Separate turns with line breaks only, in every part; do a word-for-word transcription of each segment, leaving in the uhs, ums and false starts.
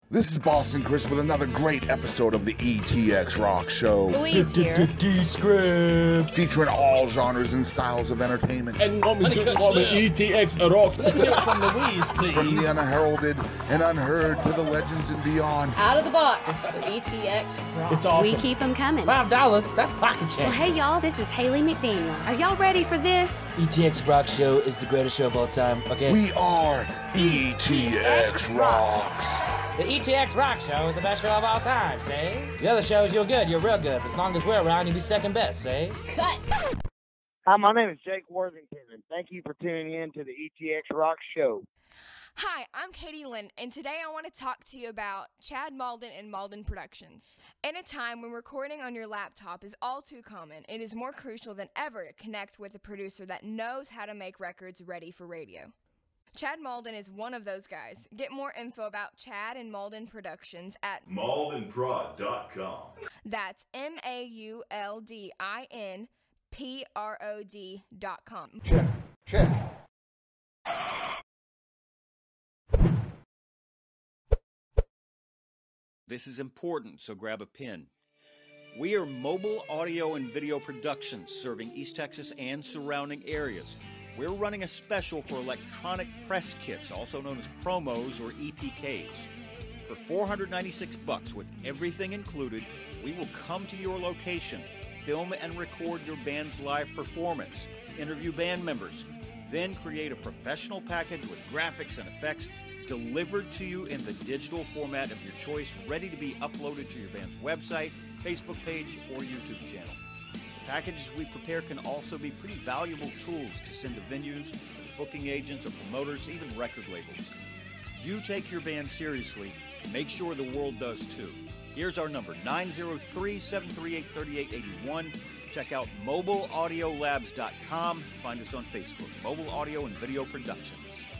This is Boston Chris with another great episode of the E T X ROCKS Show.
Louise here.
D-script.
Featuring all genres and styles of entertainment.
And coming to from the E T X ROCKS.
Let's hear it from Louise, please.
From the unheralded and unheard to the legends and beyond.
Out of the box with E T X ROCKS.
It's awesome.
We keep them coming.
Five dollars, that's pocket change.
Well, hey, y'all, this is Haley McDaniel. Are y'all ready for this?
E T X ROCKS Show is the greatest show of all time, okay?
We are E T X ROCKS.
The E T X ROCKS Show is the best show of all time, say? The other shows, you're good, you're real good. As long as we're around, you'll be second best, say?
Cut.
Hi, my name is Jake Worthington, and thank you for tuning in to the E T X ROCKS Show.
Hi, I'm Kadie Lynn, and today I want to talk to you about Chad Malden and Malden Productions. In a time when recording on your laptop is all too common, it is more crucial than ever to connect with a producer that knows how to make records ready for radio. Chad Malden is one of those guys. Get more info about Chad and Malden Productions at
malden prod dot com.
That's M A U L D I N P R O D dot com.
Check, check.
This is important, so grab a pen. We are Mobile Audio and Video Productions, serving East Texas and surrounding areas. We're running a special for electronic press kits, also known as promos or E P Ks. For four hundred ninety-six bucks with everything included, we will come to your location, film and record your band's live performance, interview band members, then create a professional package with graphics and effects delivered to you in the digital format of your choice, ready to be uploaded to your band's website, Facebook page, or YouTube channel. The packages we prepare can also be pretty valuable tools to send to venues, booking agents, or promoters, even record labels. You take your band seriously, make sure the world does too. Here's our number, nine zero three, seven three eight, three eight eight one. Check out mobile audio labs dot com. Find us on Facebook, Mobile Audio and Video Productions.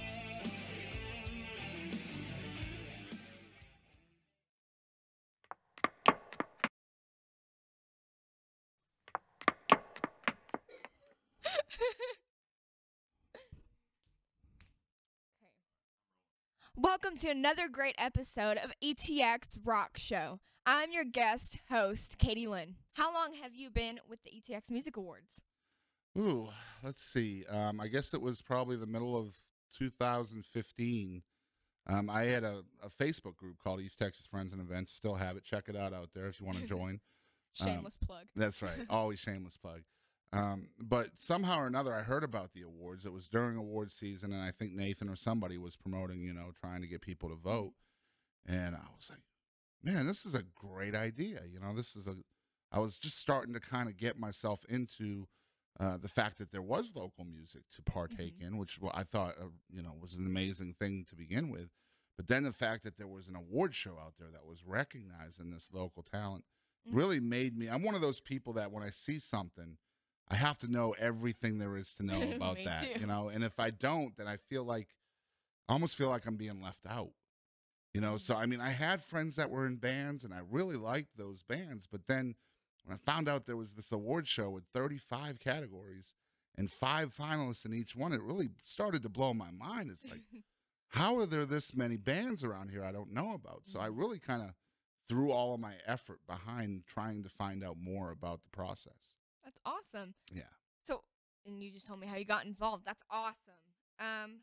Welcome to another great episode of E T X ROCKS Show. I'm your guest host, Kadie Lynn. How long have you been with the E T X Music Awards?
Ooh, let's see. Um, I guess it was probably the middle of two thousand fifteen. Um, I had a, a Facebook group called East Texas Friends and Events. Still have it. Check it out out there if you want to join.
Shameless um, plug.
That's right. Always shameless plug. Um, but somehow or another, I heard about the awards. It was during award season, and I think Nathan or somebody was promoting, you know, trying to get people to vote. And I was like, man, this is a great idea. You know, this is a, I was just starting to kind of get myself into uh, the fact that there was local music to partake mm-hmm. in, which I thought, uh, you know, was an amazing thing to begin with. But then the fact that there was an award show out there that was recognizing this local talent mm-hmm. really made me, I'm one of those people that when I see something, I have to know everything there is to know about that, too. You know, and if I don't, then I feel like, I almost feel like I'm being left out, you know? So, I mean, I had friends that were in bands and I really liked those bands, but then when I found out there was this award show with thirty-five categories and five finalists in each one, it really started to blow my mind. It's like, how are there this many bands around here I don't know about? So I really kind of threw all of my effort behind trying to find out more about the process.
That's awesome.
Yeah.
So, and you just told me how you got involved. That's awesome. Um,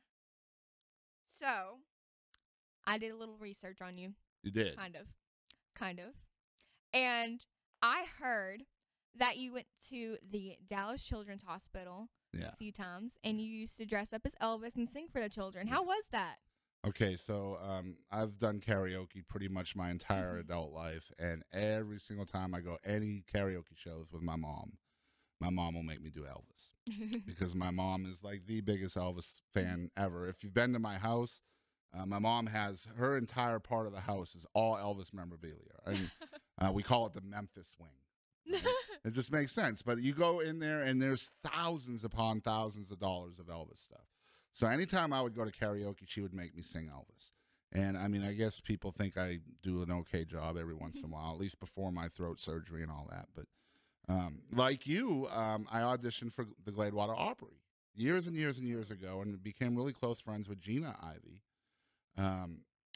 so, I did a little research on you.
You did?
Kind of. Kind of. And I heard that you went to the Dallas Children's Hospital
yeah.
a few times, and you used to dress up as Elvis and sing for the children. How was that?
Okay, so um, I've done karaoke pretty much my entire mm-hmm. adult life, and every single time I go any karaoke shows with my mom, my mom will make me do Elvis because my mom is like the biggest Elvis fan ever. If you've been to my house, uh, my mom has her entire part of the house is all Elvis memorabilia. And, uh, we call it the Memphis wing. Right? It just makes sense. But you go in there and there's thousands upon thousands of dollars of Elvis stuff. So anytime I would go to karaoke, she would make me sing Elvis. And, I mean, I guess people think I do an okay job every once in a while, at least before my throat surgery and all that. But Um, like you, um, I auditioned for the Gladewater Opry years and years and years ago and became really close friends with Gina Ivey. Um,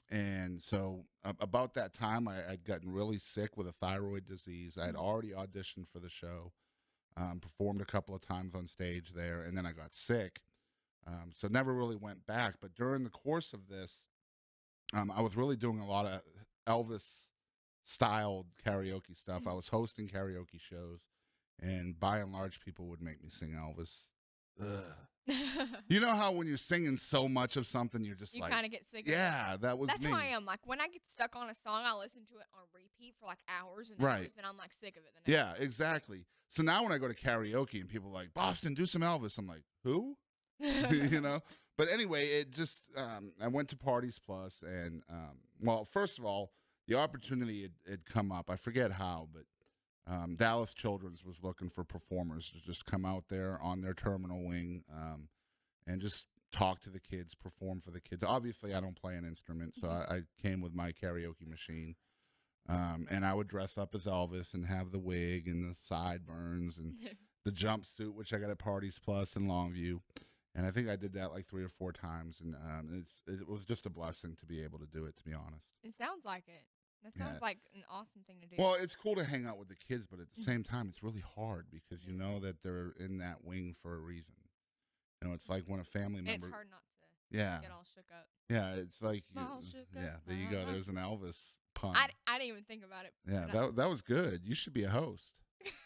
and so uh, about that time, I, I'd gotten really sick with a thyroid disease. I had already auditioned for the show, um, performed a couple of times on stage there, and then I got sick. Um, so never really went back. But during the course of this, um, I was really doing a lot of Elvis-styled karaoke stuff. I was hosting karaoke shows, and by and large, people would make me sing Elvis. Ugh. You know how when you're singing so much of something, you're just
you
like,
kind of get sick.
Yeah,
of it.
that was
That's
me.
how I am. Like when I get stuck on a song, I listen to it on repeat for like hours and
Right.
hours, and I'm like sick of it. The next
Yeah, exactly. So now when I go to karaoke and people are like, Boston, do some Elvis, I'm like, who? You know? But anyway, it just, um, I went to Parties Plus, and, um, well, first of all, the opportunity had, had come up. I forget how, but um, Dallas Children's was looking for performers to just come out there on their terminal wing um, and just talk to the kids, perform for the kids. Obviously, I don't play an instrument, so I, I came with my karaoke machine. Um, and I would dress up as Elvis and have the wig and the sideburns and the jumpsuit, which I got at Parties Plus in Longview. And I think I did that like three or four times. And um, it's, it was just a blessing to be able to do it, to be honest.
It sounds like it. That sounds
Yeah.
like an awesome thing to do.
Well, it's cool to hang out with the kids, but at the same time, it's really hard because you know that they're in that wing for a reason. You know, it's like when a family
and
member.
it's hard not to
Yeah.
get all shook up.
Yeah, it's like.
All
it's-
shook
yeah,
up.
there you go. There's an Elvis pun.
I, I didn't even think about it.
Yeah,
but I-
that, that was good. You should be a host.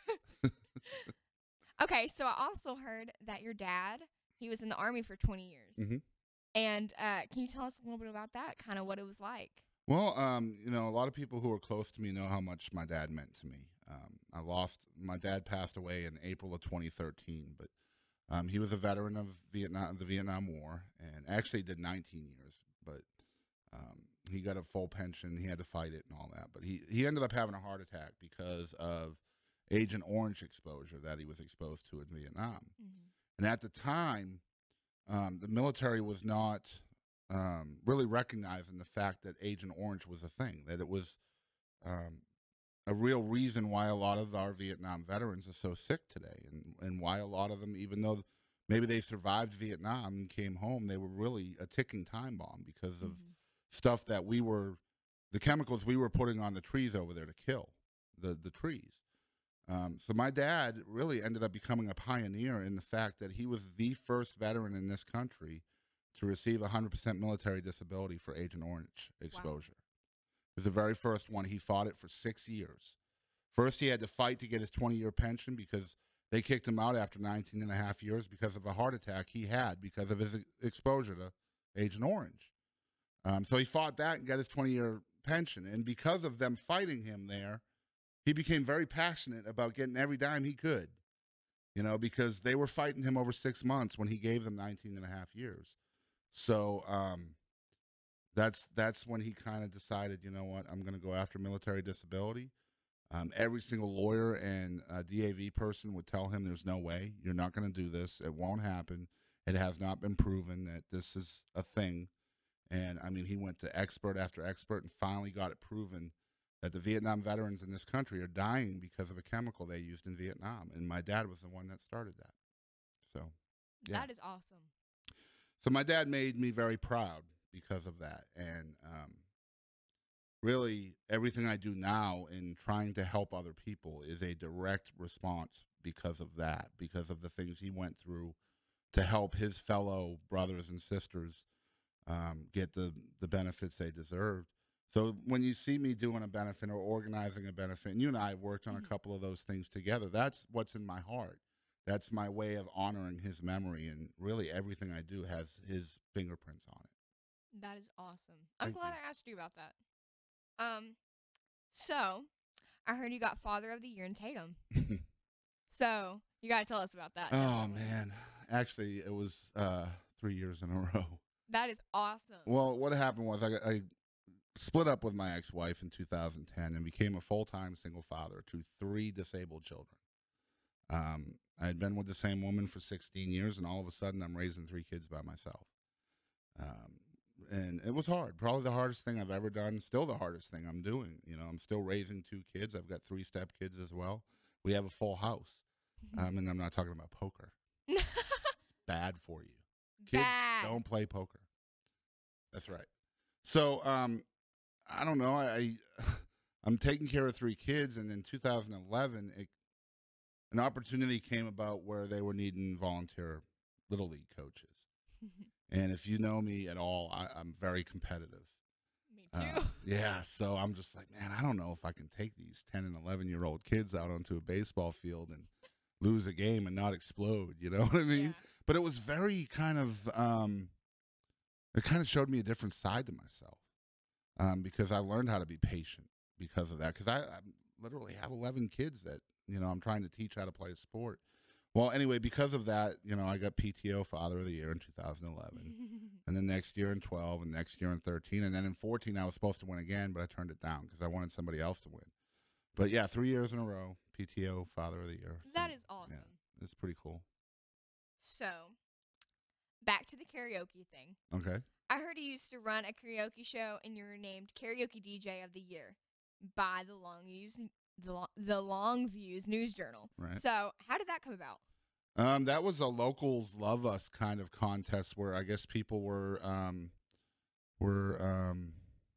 Okay, so I also heard that your dad, he was in the Army for twenty years.
Mhm.
And uh, can you tell us a little bit about that, kind of what it was like?
Well, um, you know, a lot of people who are close to me know how much my dad meant to me. Um, I lost, my dad passed away in April of twenty thirteen, but um, he was a veteran of Vietnam, the Vietnam War, and actually did nineteen years, but um, he got a full pension. He had to fight it and all that, but he, he ended up having a heart attack because of Agent Orange exposure that he was exposed to in Vietnam.
Mm-hmm.
And at the time, um, the military was not um, really recognizing the fact that Agent Orange was a thing, that it was um, a real reason why a lot of our Vietnam veterans are so sick today, and, and why a lot of them, even though maybe they survived Vietnam and came home, they were really a ticking time bomb because of
Mm-hmm.
stuff that we were, the chemicals we were putting on the trees over there to kill the, the trees. Um, so my dad really ended up becoming a pioneer in the fact that he was the first veteran in this country to receive one hundred percent military disability for Agent Orange exposure. Wow. It was the very first one. He fought it for six years. First, he had to fight to get his twenty-year pension because they kicked him out after nineteen and a half years because of a heart attack he had because of his exposure to Agent Orange. Um, so he fought that and got his twenty-year pension. And because of them fighting him there, he became very passionate about getting every dime he could, you know, because they were fighting him over six months when he gave them nineteen and a half years. So um, that's that's when he kind of decided, you know what, I'm going to go after military disability. Um, every single lawyer and uh, D A V person would tell him there's no way. You're not going to do this. It won't happen. It has not been proven that this is a thing. And, I mean, he went to expert after expert and finally got it proven that the Vietnam veterans in this country are dying because of a chemical they used in Vietnam. And my dad was the one that started that. So, yeah.
That is awesome.
So my dad made me very proud because of that. And um, really, everything I do now in trying to help other people is a direct response because of that, because of the things he went through to help his fellow brothers and sisters um, get the, the benefits they deserved. So when you see me doing a benefit or organizing a benefit, and you and I have worked on a couple of those things together, that's what's in my heart. That's my way of honoring his memory, and really everything I do has his fingerprints on it.
That is awesome. I'm
Thank
glad
you.
I asked you about that. Um, so I heard you got Father of the Year in Tatum. So you got to tell us about that.
Oh, man. Actually, it was uh, three years in a row.
That is awesome.
Well, what happened was I, I split up with my ex-wife in two thousand ten and became a full-time single father to three disabled children. Um, I had been with the same woman for sixteen years, and all of a sudden I'm raising three kids by myself. Um, and it was hard. Probably the hardest thing I've ever done. Still the hardest thing I'm doing. You know, I'm still raising two kids. I've got three step kids as well. We have a full house. Um, and I'm not talking about poker. It's bad for you. Kids
Bad.
don't play poker. That's right. So, um, I don't know. I, I I'm taking care of three kids, and in two thousand eleven, it, an opportunity came about where they were needing volunteer little league coaches. And if you know me at all, I, I'm very competitive.
Me too.
Uh, yeah, so I'm just like, man, I don't know if I can take these ten and eleven year old kids out onto a baseball field and lose a game and not explode. You know what I mean?
Yeah.
But it was very kind of, um, it kind of showed me a different side to myself, um, because I learned how to be patient because of that. Because I, I literally have eleven kids that, you know, I'm trying to teach how to play a sport. Well, anyway, because of that, you know, I got P T O Father of the Year in two thousand eleven, and then next year in twelve, and next year in thirteen, and then in fourteen, I was supposed to win again, but I turned it down because I wanted somebody else to win. But yeah, three years in a row, P T O Father of the Year.
That
So,
is awesome.
Yeah, it's pretty cool.
So, back to the karaoke thing.
Okay.
I heard you used to run a karaoke show, and you were named Karaoke D J of the Year by the Longviews, the Lo- the Longviews News Journal.
Right.
So, how did that come about?
Um, that was a locals love us kind of contest where I guess people were um, were um,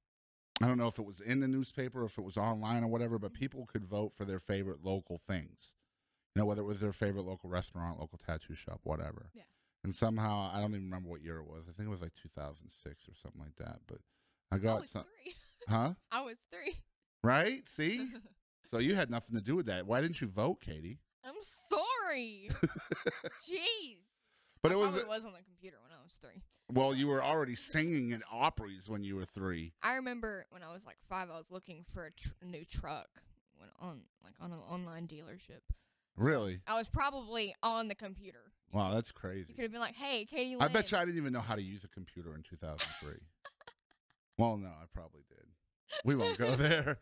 I don't know if it was in the newspaper or if it was online or whatever, but people could vote for their favorite local things. You know, whether it was their favorite local restaurant, local tattoo shop, whatever.
Yeah.
And somehow I don't even remember what year it was. I think it was like two thousand six or something like that. But I
I
got
was
some.
three.
Huh?
I was three.
Right? See? So you had nothing to do with that. Why didn't you vote, Kadie?
I'm sorry. Jeez.
But
I
it was
probably was on the computer when I was three.
well, you were already singing in Opry's when you were three.
I remember when I was like five, I was looking for a, tr- a new truck when on like on an online dealership.
Really?
I was probably on the computer.
Wow, that's crazy.
You could have been like, "Hey, Kadie Lynn."
I bet you I didn't even know how to use a computer in two thousand three. Well, no, I probably did. We won't go there.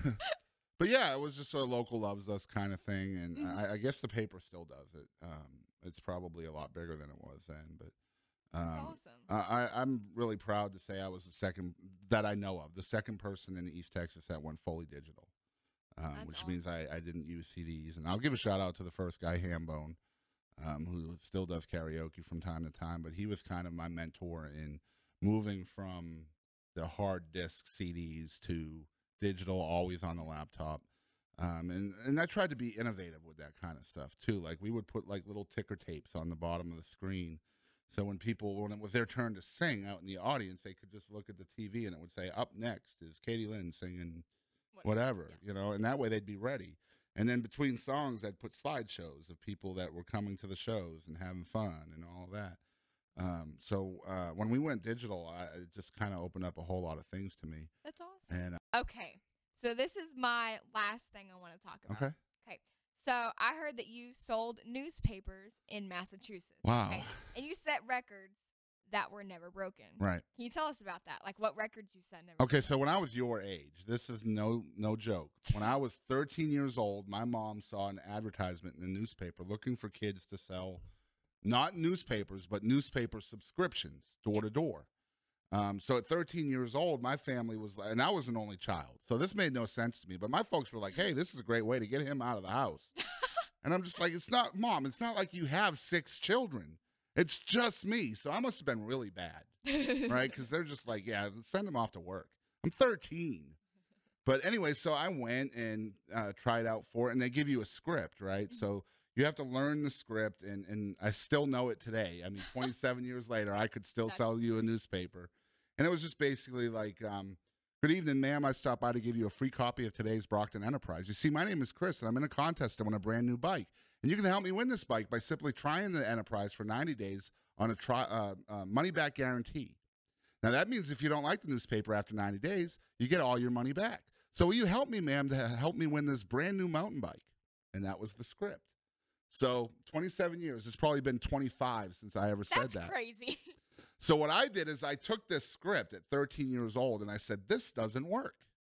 But yeah, it was just a local loves us kind of thing, and
Mhm.
I, I guess the paper still does it. Um, it's probably a lot bigger than it was then, but um,
That's awesome.
I, I'm really proud to say I was the second that I know of, the second person in East Texas that went fully digital, um,
That's
which means I, I didn't use C Ds. And I'll give a shout out to the first guy, Hambone, um, who still does karaoke from time to time, but he was kind of my mentor in moving from the hard disk C Ds to digital, always on the laptop. Um, and, and I tried to be innovative with that kind of stuff too. Like we would put like little ticker tapes on the bottom of the screen. So when people, when it was their turn to sing out in the audience, they could just look at the T V and it would say, up next is Kadie Lynn singing whatever,
Yeah.
you know, and that way they'd be ready. And then between songs, I'd put slideshows of people that were coming to the shows and having fun and all that. Um, so uh, when we went digital, I, it just kind of opened up a whole lot of things to me.
That's awesome.
And uh,
Okay, so this is my last thing I want to talk about.
okay,
Okay. So I heard that you sold newspapers in Massachusetts.
wow,
Okay. And you set records that were never broken.
right.
Can you tell us about that? Like what records you set never
Okay,
broken?
so when I was your age, this is no no joke. When I was thirteen years old, my mom saw an advertisement in the newspaper looking for kids to sell not newspapers, but newspaper subscriptions door to door. Um, so at thirteen years old, my family was, and I was an only child, so this made no sense to me. But my folks were like, "Hey, this is a great way to get him out of the house." And I'm just like, "It's not, Mom. It's not like you have six children. It's just me." So I must have been really bad, right? Because they're just like, "Yeah, send him off to work." I'm thirteen. But anyway, so I went and uh, tried out for it, and they give you a script, right?
Mm-hmm.
So you have to learn the script, and, and I still know it today. I mean, twenty-seven years later, I could still
That's
sell you a newspaper. And it was just basically like, um, good evening, ma'am. I stopped by to give you a free copy of today's Brockton Enterprise. You see, my name is Chris, and I'm in a contest to win a brand new bike. And you can help me win this bike by simply trying the Enterprise for ninety days on a try, uh, uh, money-back guarantee. Now, that means if you don't like the newspaper after ninety days, you get all your money back. So will you help me, ma'am, to help me win this brand new mountain bike? And that was the script. So twenty-seven years. It's probably been twenty-five since I ever said
That's
that.
crazy.
So what I did is I took this script at thirteen years old and I said, this doesn't work.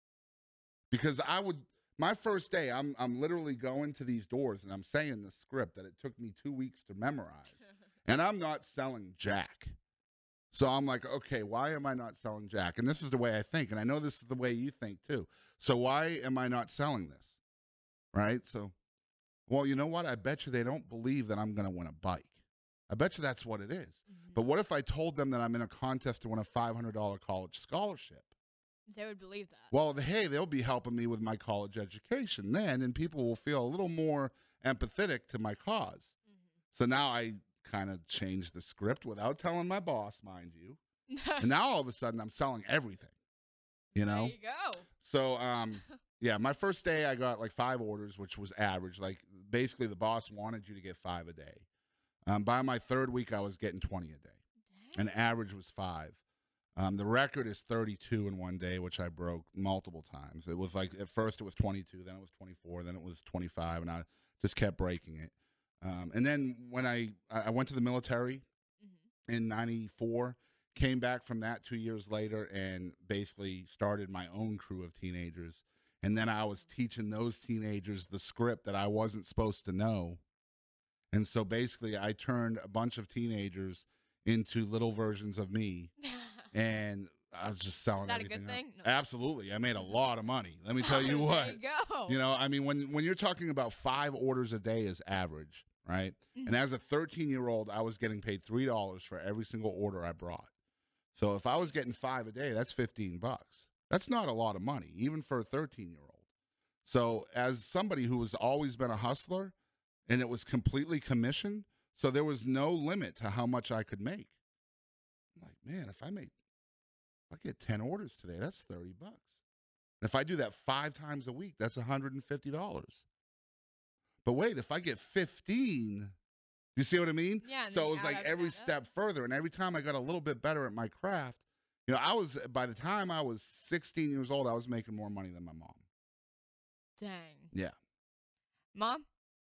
Because I would, my first day, I'm I'm literally going to these doors and I'm saying the script that it took me two weeks to memorize. And I'm not selling jack. So I'm like, okay, why am I not selling jack? And this is the way I think. And I know this is the way you think too. So why am I not selling this? Right? So, well, you know what? I bet you they don't believe that I'm going to win a bike. I bet you that's what it is. Mm-hmm. But what if I told them that I'm in a contest to win a five hundred dollars college scholarship?
They would believe that.
Well, hey, they'll be helping me with my college education then, and people will feel a little more empathetic to my cause. Mm-hmm. So now I kind of changed the script without telling my boss, mind you. And now all of a sudden I'm selling everything, you know?
There you go.
So, um, yeah, my first day I got like five orders, which was average. Like basically the boss wanted you to get five a day. Um, by my third week, I was getting twenty a day. Dang. And average was five. Um, the record is thirty-two in one day, which I broke multiple times. It was like, at first it was twenty-two, then it was twenty-four, then it was twenty-five, and I just kept breaking it. Um, and then when I, I went to the military mm-hmm. in ninety-four, came back from that two years later and basically started my own crew of teenagers. And then I was teaching those teenagers the script that I wasn't supposed to know. And so basically I turned a bunch of teenagers into little versions of me. And I was just selling everything. Is that a good thing? No. Absolutely. I made a lot of money. Let me tell you what.
There you go.
You know, I mean, when, when you're talking about five orders a day is average, right? Mm-hmm. And as a thirteen-year-old, I was getting paid three dollars for every single order I brought. So if I was getting five a day, that's fifteen bucks. That's not a lot of money, even for a thirteen-year-old. So as somebody who has always been a hustler, and it was completely commissioned, so there was no limit to how much I could make. I'm like, man, if I make I get ten orders today, that's thirty bucks. And if I do that five times a week, that's one hundred fifty dollars. But wait, if I get fifteen, you see what I mean?
Yeah.
So it was like every step further. And every time I got a little bit better at my craft, you know, I was, by the time I was sixteen years old, I was making more money than my mom.
Dang.
Yeah.
Mom?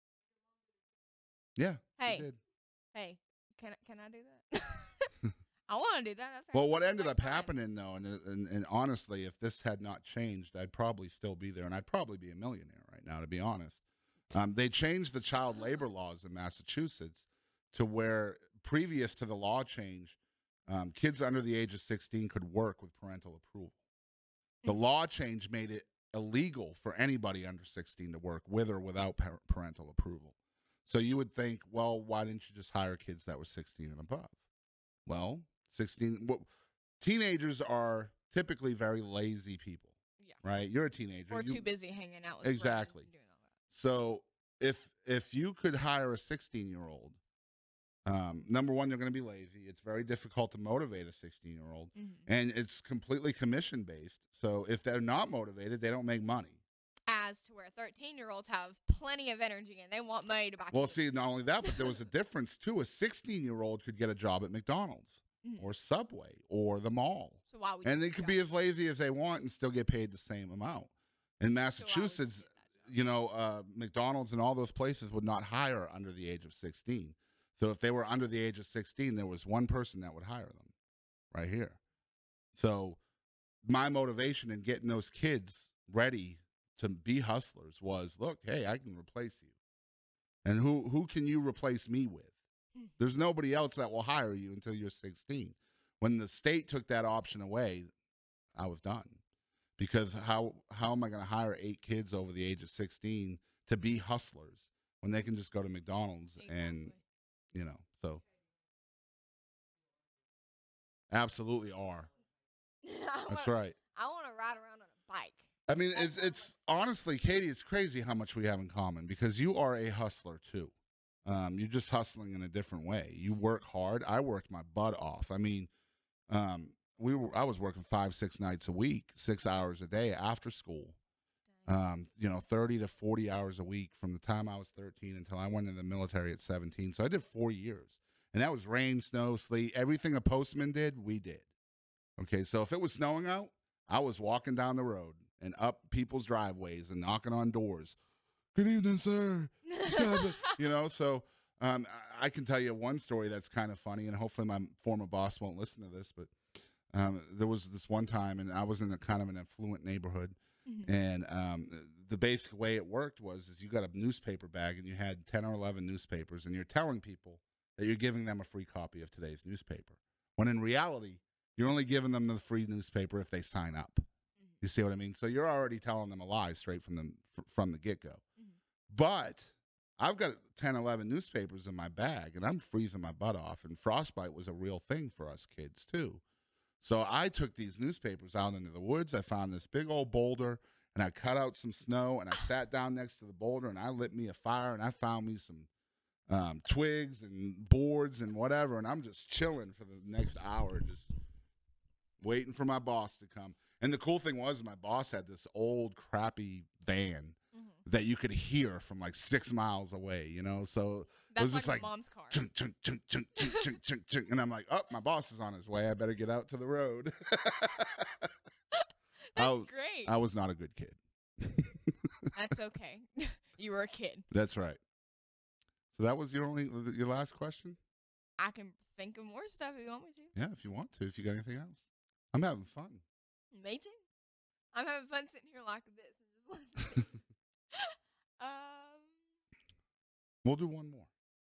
Yeah.
Hey.
Did.
Hey, can, can I do that? I want to do that. That's
well, what ended up happening, though, and, and and honestly, if this had not changed, I'd probably still be there, and I'd probably be a millionaire right now, to be honest. Um, they changed the child labor laws in Massachusetts to where, previous to the law change, um, kids under the age of sixteen could work with parental approval. The law change made it illegal for anybody under sixteen to work with or without par- parental approval. So you would think, well, why didn't you just hire kids that were sixteen and above? Well, sixteen, well, teenagers are typically very lazy people, yeah. right? You're a teenager.
Or
you,
too busy hanging out with
exactly.
friends and doing all that.
So if if you could hire a sixteen-year-old, um, number one, they're going to be lazy. It's very difficult to motivate a sixteen-year-old, mm-hmm. and it's completely commission-based. So if they're not motivated, they don't make money.
As to where thirteen-year-olds have plenty of energy and they want money to back.
Well, see, not only that, but there was a difference, too. A sixteen-year-old could get a job at McDonald's mm-hmm. or Subway or the mall.
So why would
and they could be as lazy as they want and still get paid the same amount. In Massachusetts, so you know, uh, McDonald's and all those places would not hire under the age of sixteen. So if they were under the age of sixteen, there was one person that would hire them right here. So my motivation in getting those kids ready to be hustlers was, look, hey, I can replace you. And who who can you replace me with? There's nobody else that will hire you until you're sixteen. When the state took that option away, I was done. Because how how am I going to hire eight kids over the age of sixteen to be hustlers when they can just go to McDonald's exactly. and, you know, so. Absolutely are. That's
wanna,
right.
I want to ride around on a bike.
I mean, it's, it's honestly, Kadie, it's crazy how much we have in common because you are a hustler too. Um, you're just hustling in a different way. You work hard. I worked my butt off. I mean, um, we were, I was working five, six nights a week, six hours a day after school. Um, you know, thirty to forty hours a week from the time I was thirteen until I went in the military at seventeen. So I did four years. And that was rain, snow, sleet. Everything a postman did, we did. Okay, so if it was snowing out, I was walking down the road and up people's driveways and knocking on doors. Good evening, sir. You know, so um, I can tell you one story that's kind of funny, and hopefully my former boss won't listen to this, but um, there was this one time, and I was in a kind of an affluent neighborhood, mm-hmm. and um, the basic way it worked was is you got a newspaper bag, and you had ten or eleven newspapers, and you're telling people that you're giving them a free copy of today's newspaper, when in reality, you're only giving them the free newspaper if they sign up. You see what I mean? So you're already telling them a lie straight from the from the get-go. Mm-hmm. But I've got ten, eleven newspapers in my bag, and I'm freezing my butt off. And frostbite was a real thing for us kids, too. So I took these newspapers out into the woods. I found this big old boulder, and I cut out some snow, and I sat down next to the boulder, and I lit me a fire, and I found me some um, twigs and boards and whatever, and I'm just chilling for the next hour, just waiting for my boss to come. And the cool thing was my boss had this old, crappy van that you could hear from like six miles away, you know? So
That's
it was just
like
like,
my mom's car.
chunk, chunk, chunk, chunk, chunk, chunk, chunk, chunk. And I'm like, oh, my boss is on his way. I better get out to the road.
That's
I was,
great.
I was not a good kid.
That's okay. You were a kid.
That's right. So that was your only, your last question?
I can think of more stuff if you want me to.
Yeah, if you want to, if you got anything else. I'm having fun.
Me too. I'm having fun sitting here like this and just listening. um.
We'll do one more.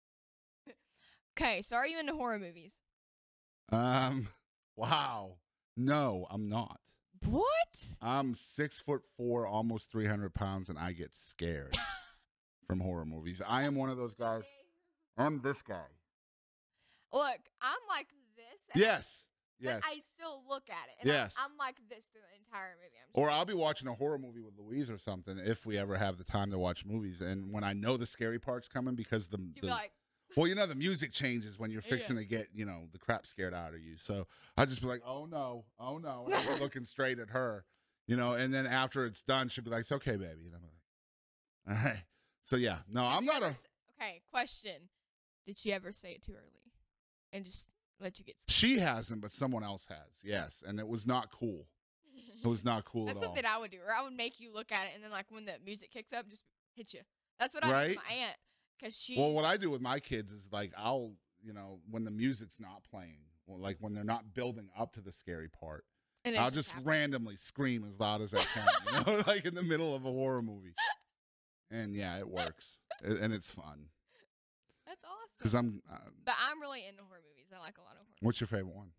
Okay, so are you into horror movies?
Um. Wow. No, I'm not.
What?
I'm six foot four, almost three hundred pounds, and I get scared from horror movies. I am one of those guys. I'm this guy.
Look, I'm like this. and
Yes.
I,
Yes.
But I still look at it. And
Yes.
I'm, I'm like this through the entire movie. I'm
Or
sorry.
I'll be watching a horror movie with Louise or something if we ever have the time to watch movies. And when I know the scary part's coming because the,
You'd
the
be like,
well, you know, the music changes when you're fixing
Yeah.
to get, you know, the crap scared out of you. So I'll just be like, oh, no, oh, no. And I'm looking straight at her, you know, and then after it's done, she'll be like, it's okay, baby. And I'm like, all right. So, yeah, no,
Did
I'm
you
not
ever
a.
s- Okay, question. Did she ever say it too early? And just let you get scared?
She hasn't, but someone else has. Yes. And it was not cool. It was not cool
That's
at all.
something I would do. Or I would make you look at it, and then, like, when the music kicks up, just hit you. That's what I do
Right?
with my aunt. Because she.
Well, what I do with my kids is like I'll, you know, when the music's not playing, or like when they're not building up to the scary part,
and it
I'll just
happens.
randomly scream as loud as I can, you know, like in the middle of a horror movie. And yeah, it works, A- and it's fun
That's awesome.
because I'm. Uh,
But I'm really into horror movies. I like a lot of horror
what's your favorite one?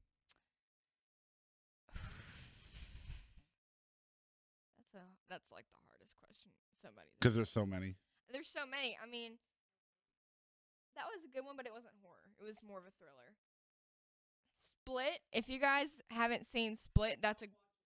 That's a that's like the hardest question somebody's.
Because there's so many.
There's so many. I mean, that was a good one, but it wasn't horror. It was more of a thriller. Split. If you guys haven't seen Split, that's a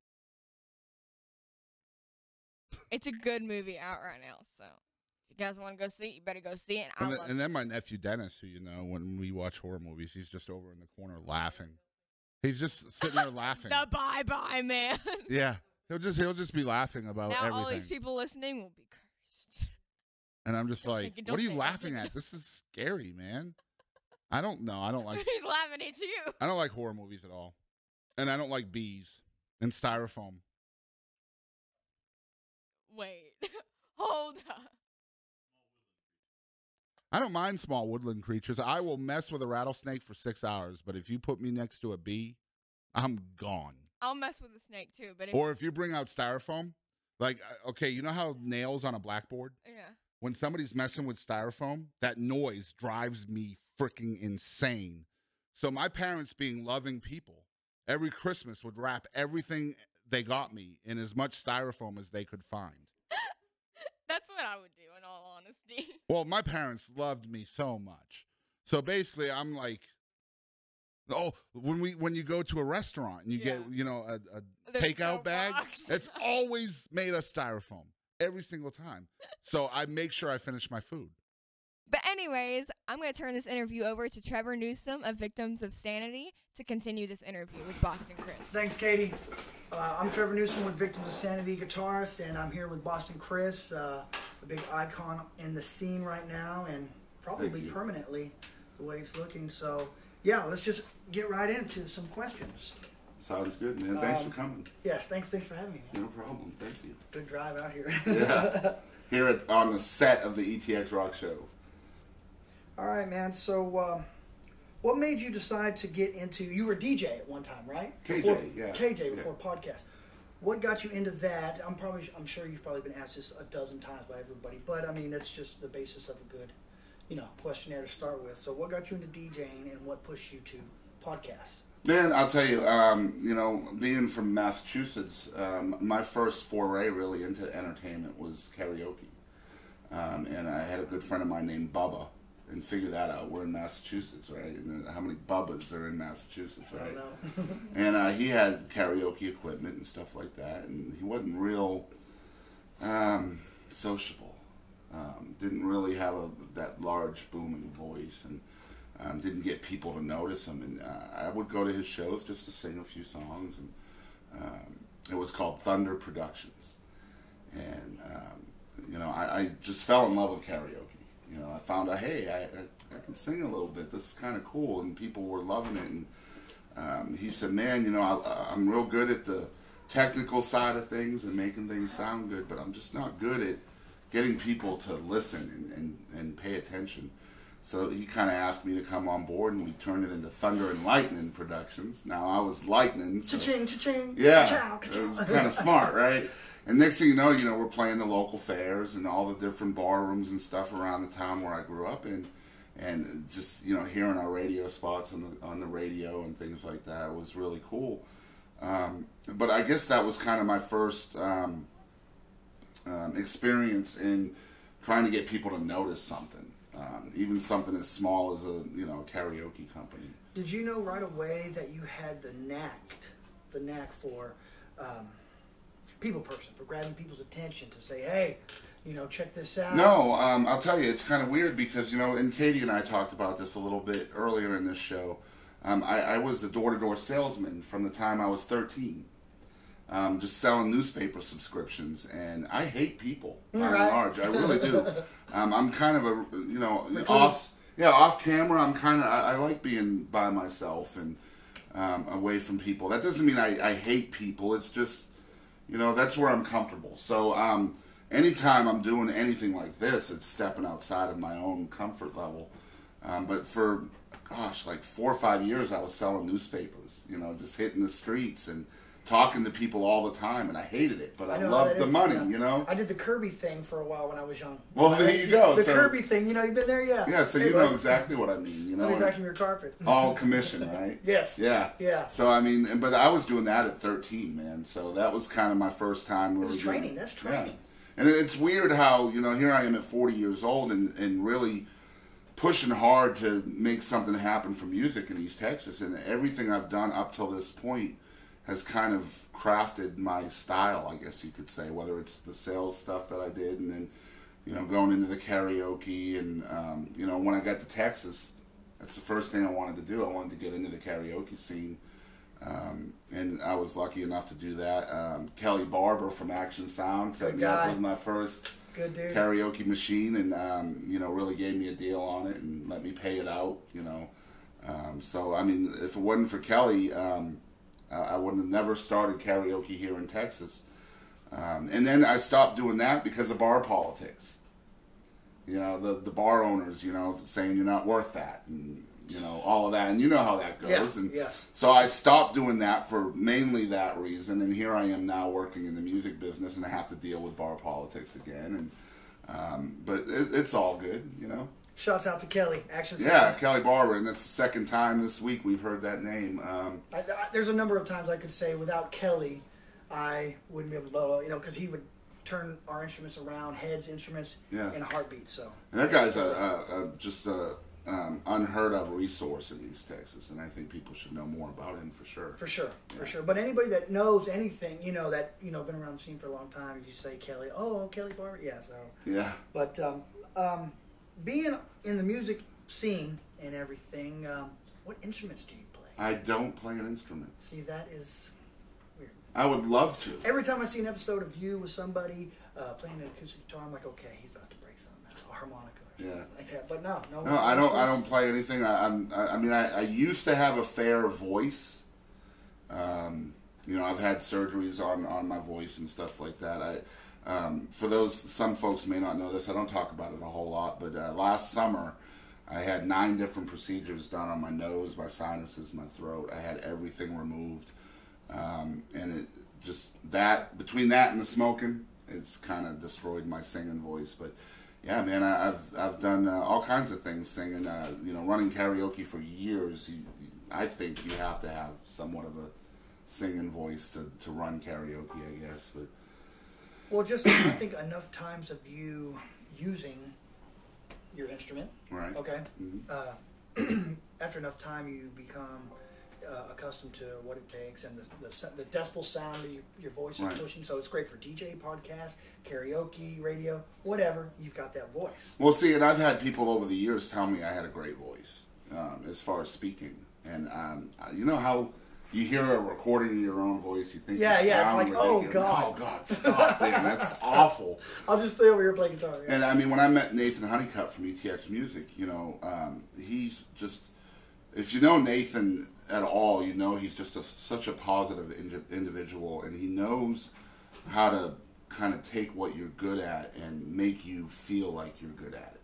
it's a good movie out right now. So if you guys want to go see it, you better go see it. I
And, then,
love
and then my nephew Dennis, who you know, when we watch horror movies, he's just over in the corner laughing. He's just sitting there laughing.
the Bye Bye Man.
Yeah, he'll just he'll just be laughing about
now
everything.
all these people listening will be cursed.
And I'm just
Don't
like,
think it-
what
don't
are you
say
laughing
anything.
at? This is scary, man. I don't know. I don't like
He's laughing at you.
I don't like horror movies at all. And I don't like bees and styrofoam.
Wait. Hold up.
I don't mind small woodland creatures. I will mess with a rattlesnake for six hours, but if you put me next to a bee, I'm gone.
I'll mess with the snake too, but if,
Or if you bring out styrofoam, like, uh, okay, you know how nails on a blackboard?
yeah.
When somebody's messing with styrofoam, that noise drives me freaking insane. So my parents, being loving people, every Christmas would wrap everything they got me in as much styrofoam as they could find.
That's what I would do, in all honesty.
Well, my parents loved me so much. So basically, I'm like, oh, when we when you go to a restaurant and you
Yeah.
get, you know, a, a
There's
takeout
no
bag,
box.
it's always made of styrofoam every single time. So I make sure I finish my food.
But anyways, I'm going to turn this interview over to Trevor Newsom of Victims of Sanity to continue this interview with Boston Chris.
Thanks, Kadie. Uh, I'm Trevor Newsom with Victims of Sanity, guitarist, and I'm here with Boston Chris, uh, a big icon in the scene right now, and probably permanently, the way it's looking. So, yeah, let's just get right into some questions.
Sounds good, man. Thanks
Um,
for coming.
Yes, thanks, thanks for having me. Man.
No problem. Thank you.
Good drive out here.
Yeah. Here at, on the set of the E T X ROCKS Show.
All right, man. So, uh, what made you decide to get into? You were a D J at one time, right?
K J,
before,
yeah.
K J
Yeah.
before podcast. What got you into that? I'm probably, I'm sure you've probably been asked this a dozen times by everybody, but I mean, that's just the basis of a good, you know, questionnaire to start with. So, what got you into DJing, and what pushed you to podcasts?
Man, I'll tell you, um, you know, being from Massachusetts, um, my first foray really into entertainment was karaoke. Um, and I had a good friend of mine named Bubba, and figure that out. We're in Massachusetts, right? And how many Bubbas are in Massachusetts, right? I don't know. And uh, he had karaoke equipment and stuff like that, and he wasn't real um, sociable. Um, didn't really have a, that large booming voice, and um, didn't get people to notice him. And uh, I would go to his shows just to sing a few songs, and um, it was called Thunder Productions. And um, you know, I, I just fell in love with karaoke. You know, I found out, hey, I, I, I can sing a little bit. This is kind of cool, and people were loving it. And um, he said, man, you know, I, I'm real good at the technical side of things and making things sound good, but I'm just not good at getting people to listen and, and, and pay attention. So he kind of asked me to come on board, and we turned it into Thunder and Lightning Productions. Now I was Lightning. So,
cha-ching, cha-ching.
Yeah,
Ka-chow, ka-chow.
it was kind of smart, right? And next thing you know, you know, we're playing the local fairs and all the different bar rooms and stuff around the town where I grew up in, and just, you know, hearing our radio spots on the on the radio and things like that was really cool. Um, but I guess that was kind of my first um, um, experience in trying to get people to notice something, um, even something as small as a, you know, a karaoke company.
Did you know right away that you had the knack, the knack for um, people person, for grabbing people's attention to say, hey, you know, check this out?
No, um, I'll tell you, it's kind of weird because, you know, and Kadie and I talked about this a little bit earlier in this show. Um, I, I was a door-to-door salesman from the time I was thirteen, um, just selling newspaper subscriptions, and I hate people by and
Right.
large. I really do. Um, I'm kind of a, you know, off, yeah, off camera. I'm kind of, I, I like being by myself and um, away from people. That doesn't mean I, I hate people. It's just, you know, that's where I'm comfortable. So um, anytime I'm doing anything like this, it's stepping outside of my own comfort level. Um, but for, gosh, like four or five years, I was selling newspapers, you know, just hitting the streets and talking to people all the time, and I hated it, but I, I loved the is, money,
yeah.
you know?
I did the Kirby thing for a while when I was young.
Well,
I
there you go.
The
so,
Kirby thing, you know, you've been there, yeah.
Yeah, so
hey,
you
bud.
know exactly what I mean, you know?
Let me vacuum your carpet.
All commission, right?
Yes.
Yeah.
Yeah.
So, I mean, but I was doing that at thirteen, man, so that was kind of my first time.
It was training, that's training.
Yeah. And it's weird how, you know, here I am at forty years old and, and really pushing hard to make something happen for music in East Texas, and everything I've done up till this point has kind of crafted my style, I guess you could say, whether it's the sales stuff that I did, and then, you know, going into the karaoke, and, um, you know, when I got to Texas, that's the first thing I wanted to do. I wanted to get into the karaoke scene, um, and I was lucky enough to do that. Um, Kelly Barber from Action Sound set
Good
me
guy.
up with my first
Good dude.
karaoke machine, and, um, you know, really gave me a deal on it and let me pay it out, you know. Um, so, I mean, if it wasn't for Kelly, um, I would have never started karaoke here in Texas. Um, and then I stopped doing that because of bar politics. You know, the, the bar owners, you know, saying you're not worth that, and, you know, all of that. And you know how that goes.
Yeah,
and
yes.
So I stopped doing that for mainly that reason. And here I am now working in the music business, and I have to deal with bar politics again. And um, But it, it's all good, you know.
Shouts out to Kelly, Action Sound.
Yeah, Kelly Barber, and that's the second time this week we've heard that name. Um,
I, I, there's a number of times I could say without Kelly, I wouldn't be able to blah, blah, you know, because he would turn our instruments around, heads, instruments,
yeah.
in a heartbeat. So
and that guy's a, a, a just a um, unheard of resource in East Texas, and I think people should know more about him for sure.
For sure,
yeah.
for sure. But anybody that knows anything, you know, that you know been around the scene for a long time, if you say Kelly, oh, Kelly Barber, yeah. So
yeah.
But um, um, being in the music scene and everything, um, what instruments do you play?
I don't play an instrument.
See, that is weird.
I would love to.
Every time I see an episode of you with somebody uh, playing an acoustic guitar, I'm like, okay, he's about to break something out, a harmonica or something
Yeah.
like that. But no, no.
No, I don't. I don't play anything. I, I'm. I, I mean, I, I used to have a fair voice. Um, you know, I've had surgeries on, on my voice and stuff like that. I. Um, for those, some folks may not know this, I don't talk about it a whole lot, but uh, last summer I had nine different procedures done on my nose, my sinuses, my throat. I had everything removed. Um, and it just, that, between that and the smoking, it's kind of destroyed my singing voice. But yeah, man, I, I've, I've done uh, all kinds of things singing, uh, you know, running karaoke for years. You, you, I think you have to have somewhat of a singing voice to, to run karaoke, I guess, but.
Well, just I think enough times of you using your instrument.
Right.
Okay.
Mm-hmm.
Uh, after enough time, you become uh, accustomed to what it takes and the the, the decibel sound that your, your voice
Right.
is pushing. So it's great for D J, podcast, karaoke, radio, whatever. You've got that voice.
Well, see, and I've had people over the years tell me I had a great voice um, as far as speaking. And um, you know how you hear a recording of your own voice, you think
Yeah,
you
yeah, it's
sound
like, oh,
ridiculous.
God.
Oh, God, stop, man, that's awful.
I'll just stay over here and play guitar. Yeah.
And, I mean, when I met Nathan Honeycutt from E T X Music, you know, um, he's just, if you know Nathan at all, you know he's just a, such a positive in- individual, and he knows how to kind of take what you're good at and make you feel like you're good at it.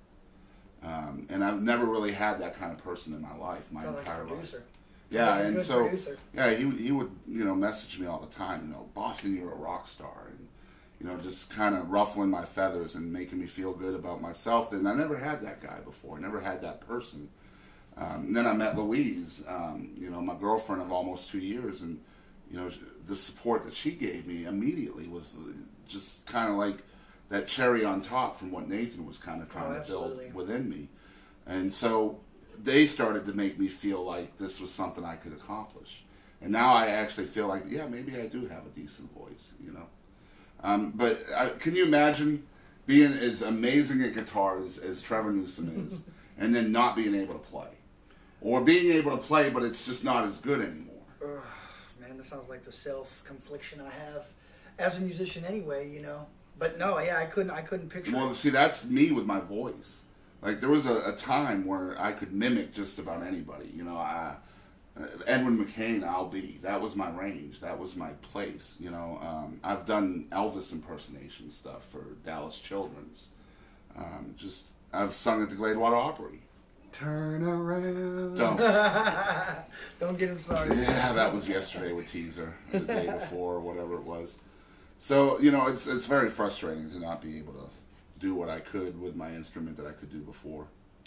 Um, and I've never really had that kind of person in my life, my
Sound
entire
like a producer.
life. Yeah,
like a
and
good
so
producer.
yeah, he he would you know message me all the time. You know, Boston, you're a rock star, and you know just kind of ruffling my feathers and making me feel good about myself. And I never had that guy before. I never had that person. Um, and then I met Louise, um, you know, my girlfriend of almost two years, and you know the support that she gave me immediately was just kind of like that cherry on top from what Nathan was kind of trying
Oh,
to build
absolutely.
within me. And so they started to make me feel like this was something I could accomplish. And now I actually feel like, yeah, maybe I do have a decent voice, you know. Um, but I, can you imagine being as amazing at guitar as, as Trevor Newsom is, and then not being able to play? Or being able to play, but it's just not as good anymore.
Ugh, man, that sounds like the self-confliction I have as a musician anyway, you know. But no, yeah, I couldn't I couldn't picture
Well,
it.
see, that's me with my voice. Like, there was a, a time where I could mimic just about anybody. You know, I, uh, Edwin McCain, I'll be. That was my range. That was my place. You know, um, I've done Elvis impersonation stuff for Dallas Children's. Um, just, I've sung at the Gladewater Opry. Turn around. Don't.
Don't get him started.
Yeah, that was yesterday with Teaser, or the day before, or whatever it was. So, you know, it's it's very frustrating to not be able to do what I could with my instrument that I could do before.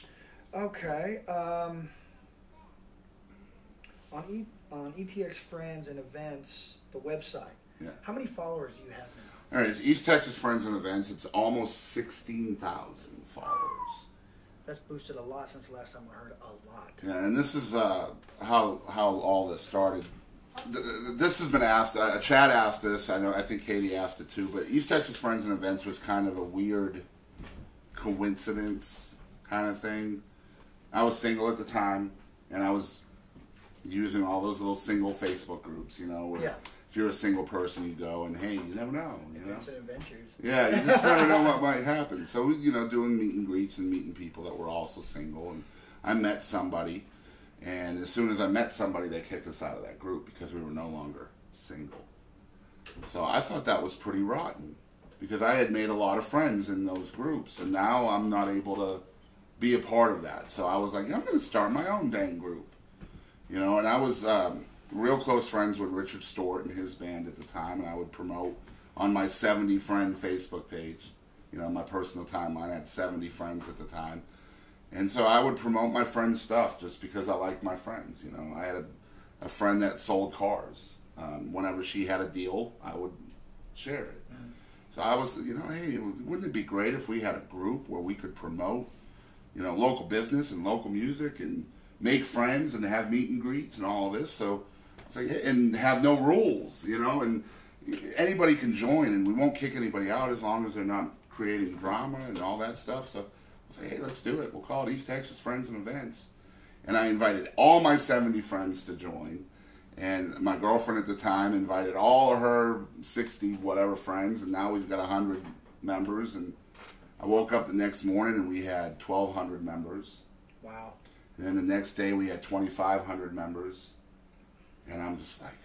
Okay. Um, on e, on E T X Friends and Events, the website.
Yeah.
How many followers do you have now?
All right, it's East Texas Friends and Events. It's almost sixteen thousand followers.
That's boosted a lot since the last time I heard it. A lot.
Yeah, and this is uh, how how all this started. This has been asked. Uh, Chad asked this. I know. I think Kadie asked it too. But East Texas Friends and Events was kind of a weird coincidence kind of thing. I was single at the time, and I was using all those little single Facebook groups. You know, where
Yeah.
if you're a single person, you go and hey, you never know. You know.
Events and adventures.
Yeah, you just never know what might happen. So, you know, doing meet and greets and meeting people that were also single. And I met somebody, and as soon as I met somebody, they kicked us out of that group because we were no longer single. So I thought that was pretty rotten because I had made a lot of friends in those groups, and now I'm not able to be a part of that. So I was like, I'm going to start my own dang group. You know, and I was um, real close friends with Richard Stewart and his band at the time, and I would promote on my seventy friend Facebook page. You know, my personal timeline, I had seventy friends at the time. And so I would promote my friends' stuff just because I liked my friends. You know, I had a, a friend that sold cars. Um, whenever she had a deal, I would share it. Mm. So I was, you know, hey, wouldn't it be great if we had a group where we could promote, you know, local business and local music and make friends and have meet and greets and all of this. So it's like, and have no rules, you know, and anybody can join and we won't kick anybody out as long as they're not creating drama and all that stuff. So I say, hey, let's do it. We'll call it East Texas Friends and Events. And I invited all my seventy friends to join. And my girlfriend at the time invited all of her sixty whatever friends. And now we've got one hundred members. And I woke up the next morning and we had twelve hundred members.
Wow.
And then the next day we had twenty-five hundred members. And I'm just like,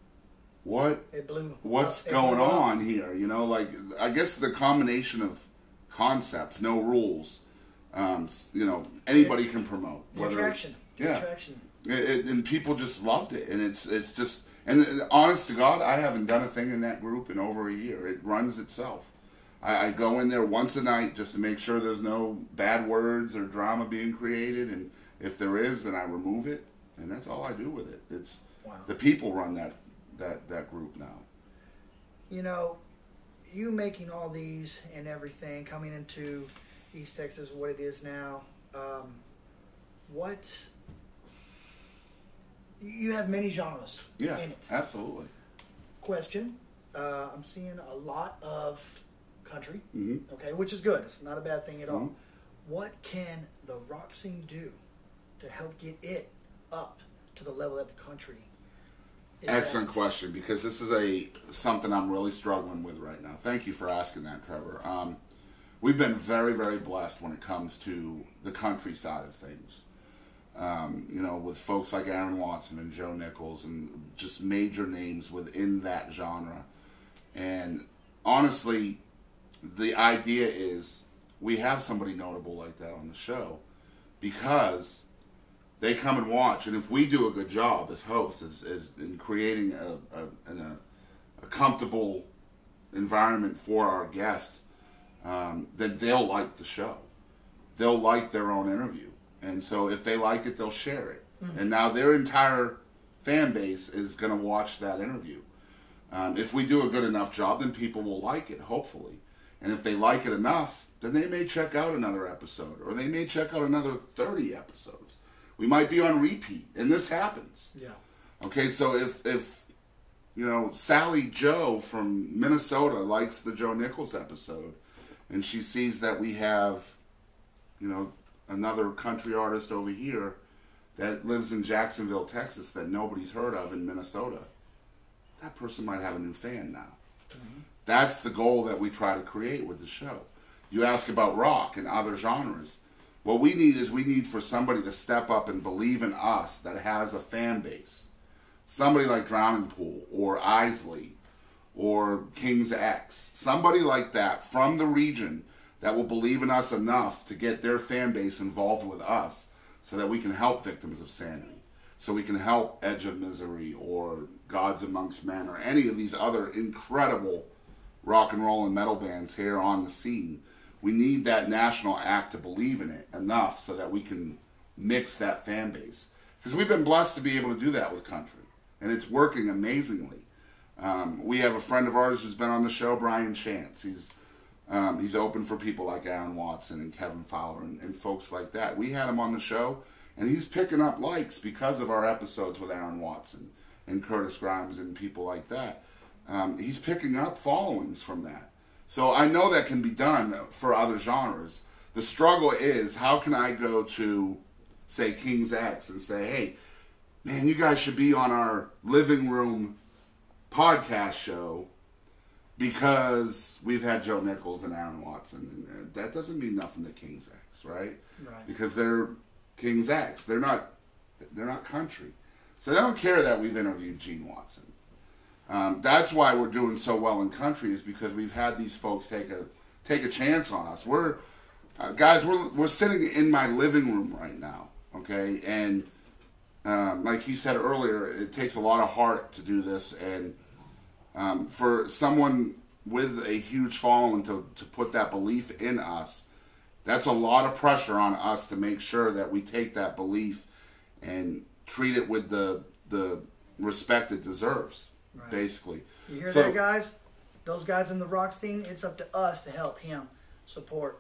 what?
It blew.
What's
it
going
blew
on here? You know, like, I guess the combination of concepts, no rules, um, you know, anybody can promote.
The
whether
attraction.
it's-
The
Yeah.
attraction.
It, it, and people just loved it. And it's it's just, and honest to God, I haven't done a thing in that group in over a year. It runs itself. I, I go in there once a night just to make sure there's no bad words or drama being created. And if there is, then I remove it. And that's all I do with it. It's
Wow.
the people run that, that, that group now.
You know, you making all these and everything, coming into East Texas, what it is now. Um, what you have many genres
Yeah,
in it.
absolutely.
Question: uh, I'm seeing a lot of country.
Mm-hmm.
Okay, which is good. It's not a bad thing at
Mm-hmm.
all. What can the rock scene do to help get it up to the level that the country is
Excellent
at?
question, because this is a something I'm really struggling with right now. Thank you for asking that, Trevor. Um, we've been very, very blessed when it comes to the country side of things. Um, you know, with folks like Aaron Watson and Joe Nichols and just major names within that genre. And honestly, the idea is we have somebody notable like that on the show because they come and watch, and if we do a good job as hosts, as, as in creating a, a, an, a, a comfortable environment for our guests, um, then they'll like the show. They'll like their own interview. And so if they like it, they'll share it. Mm-hmm. And now their entire fan base is going to watch that interview. Um, if we do a good enough job, then people will like it, hopefully. And if they like it enough, then they may check out another episode, or they may check out another thirty episodes. We might be on repeat, and this happens.
Yeah.
Okay, so if, if you know, Sally Joe from Minnesota likes the Joe Nichols episode, and she sees that we have, you know, another country artist over here that lives in Jacksonville, Texas, that nobody's heard of in Minnesota, that person might have a new fan now. Mm-hmm. That's the goal that we try to create with the show. You ask about rock and other genres. What we need is we need for somebody to step up and believe in us that has a fan base. Somebody like Drowning Pool or Isley or King's X. Somebody like that from the region that will believe in us enough to get their fan base involved with us so that we can help Victims of Sanity. So we can help Edge of Misery or Gods Amongst Men or any of these other incredible rock and roll and metal bands here on the scene. We need that national act to believe in it enough so that we can mix that fan base. Because we've been blessed to be able to do that with country. And it's working amazingly. Um, we have a friend of ours who's been on the show, Brian Chance. He's um, he's open for people like Aaron Watson and Kevin Fowler and, and folks like that. We had him on the show, and he's picking up likes because of our episodes with Aaron Watson and Curtis Grimes and people like that. Um, he's picking up followings from that. So I know that can be done for other genres. The struggle is, how can I go to, say, King's X and say, hey, man, you guys should be on our living room podcast show because we've had Joe Nichols and Aaron Watson. And that doesn't mean nothing to King's X, right?
Right.
Because they're King's X. They're not, they're not country. So they don't care that we've interviewed Gene Watson. Um, that's why we're doing so well in country, is because we've had these folks take a take a chance on us. We're uh, guys, we're we're sitting in my living room right now, okay? And um, like he said earlier, it takes a lot of heart to do this, and um, for someone with a huge following to to put that belief in us, that's a lot of pressure on us to make sure that we take that belief and treat it with the the respect it deserves. Right. Basically.
You hear
so,
that, guys? Those guys in the rock scene, it's up to us to help him support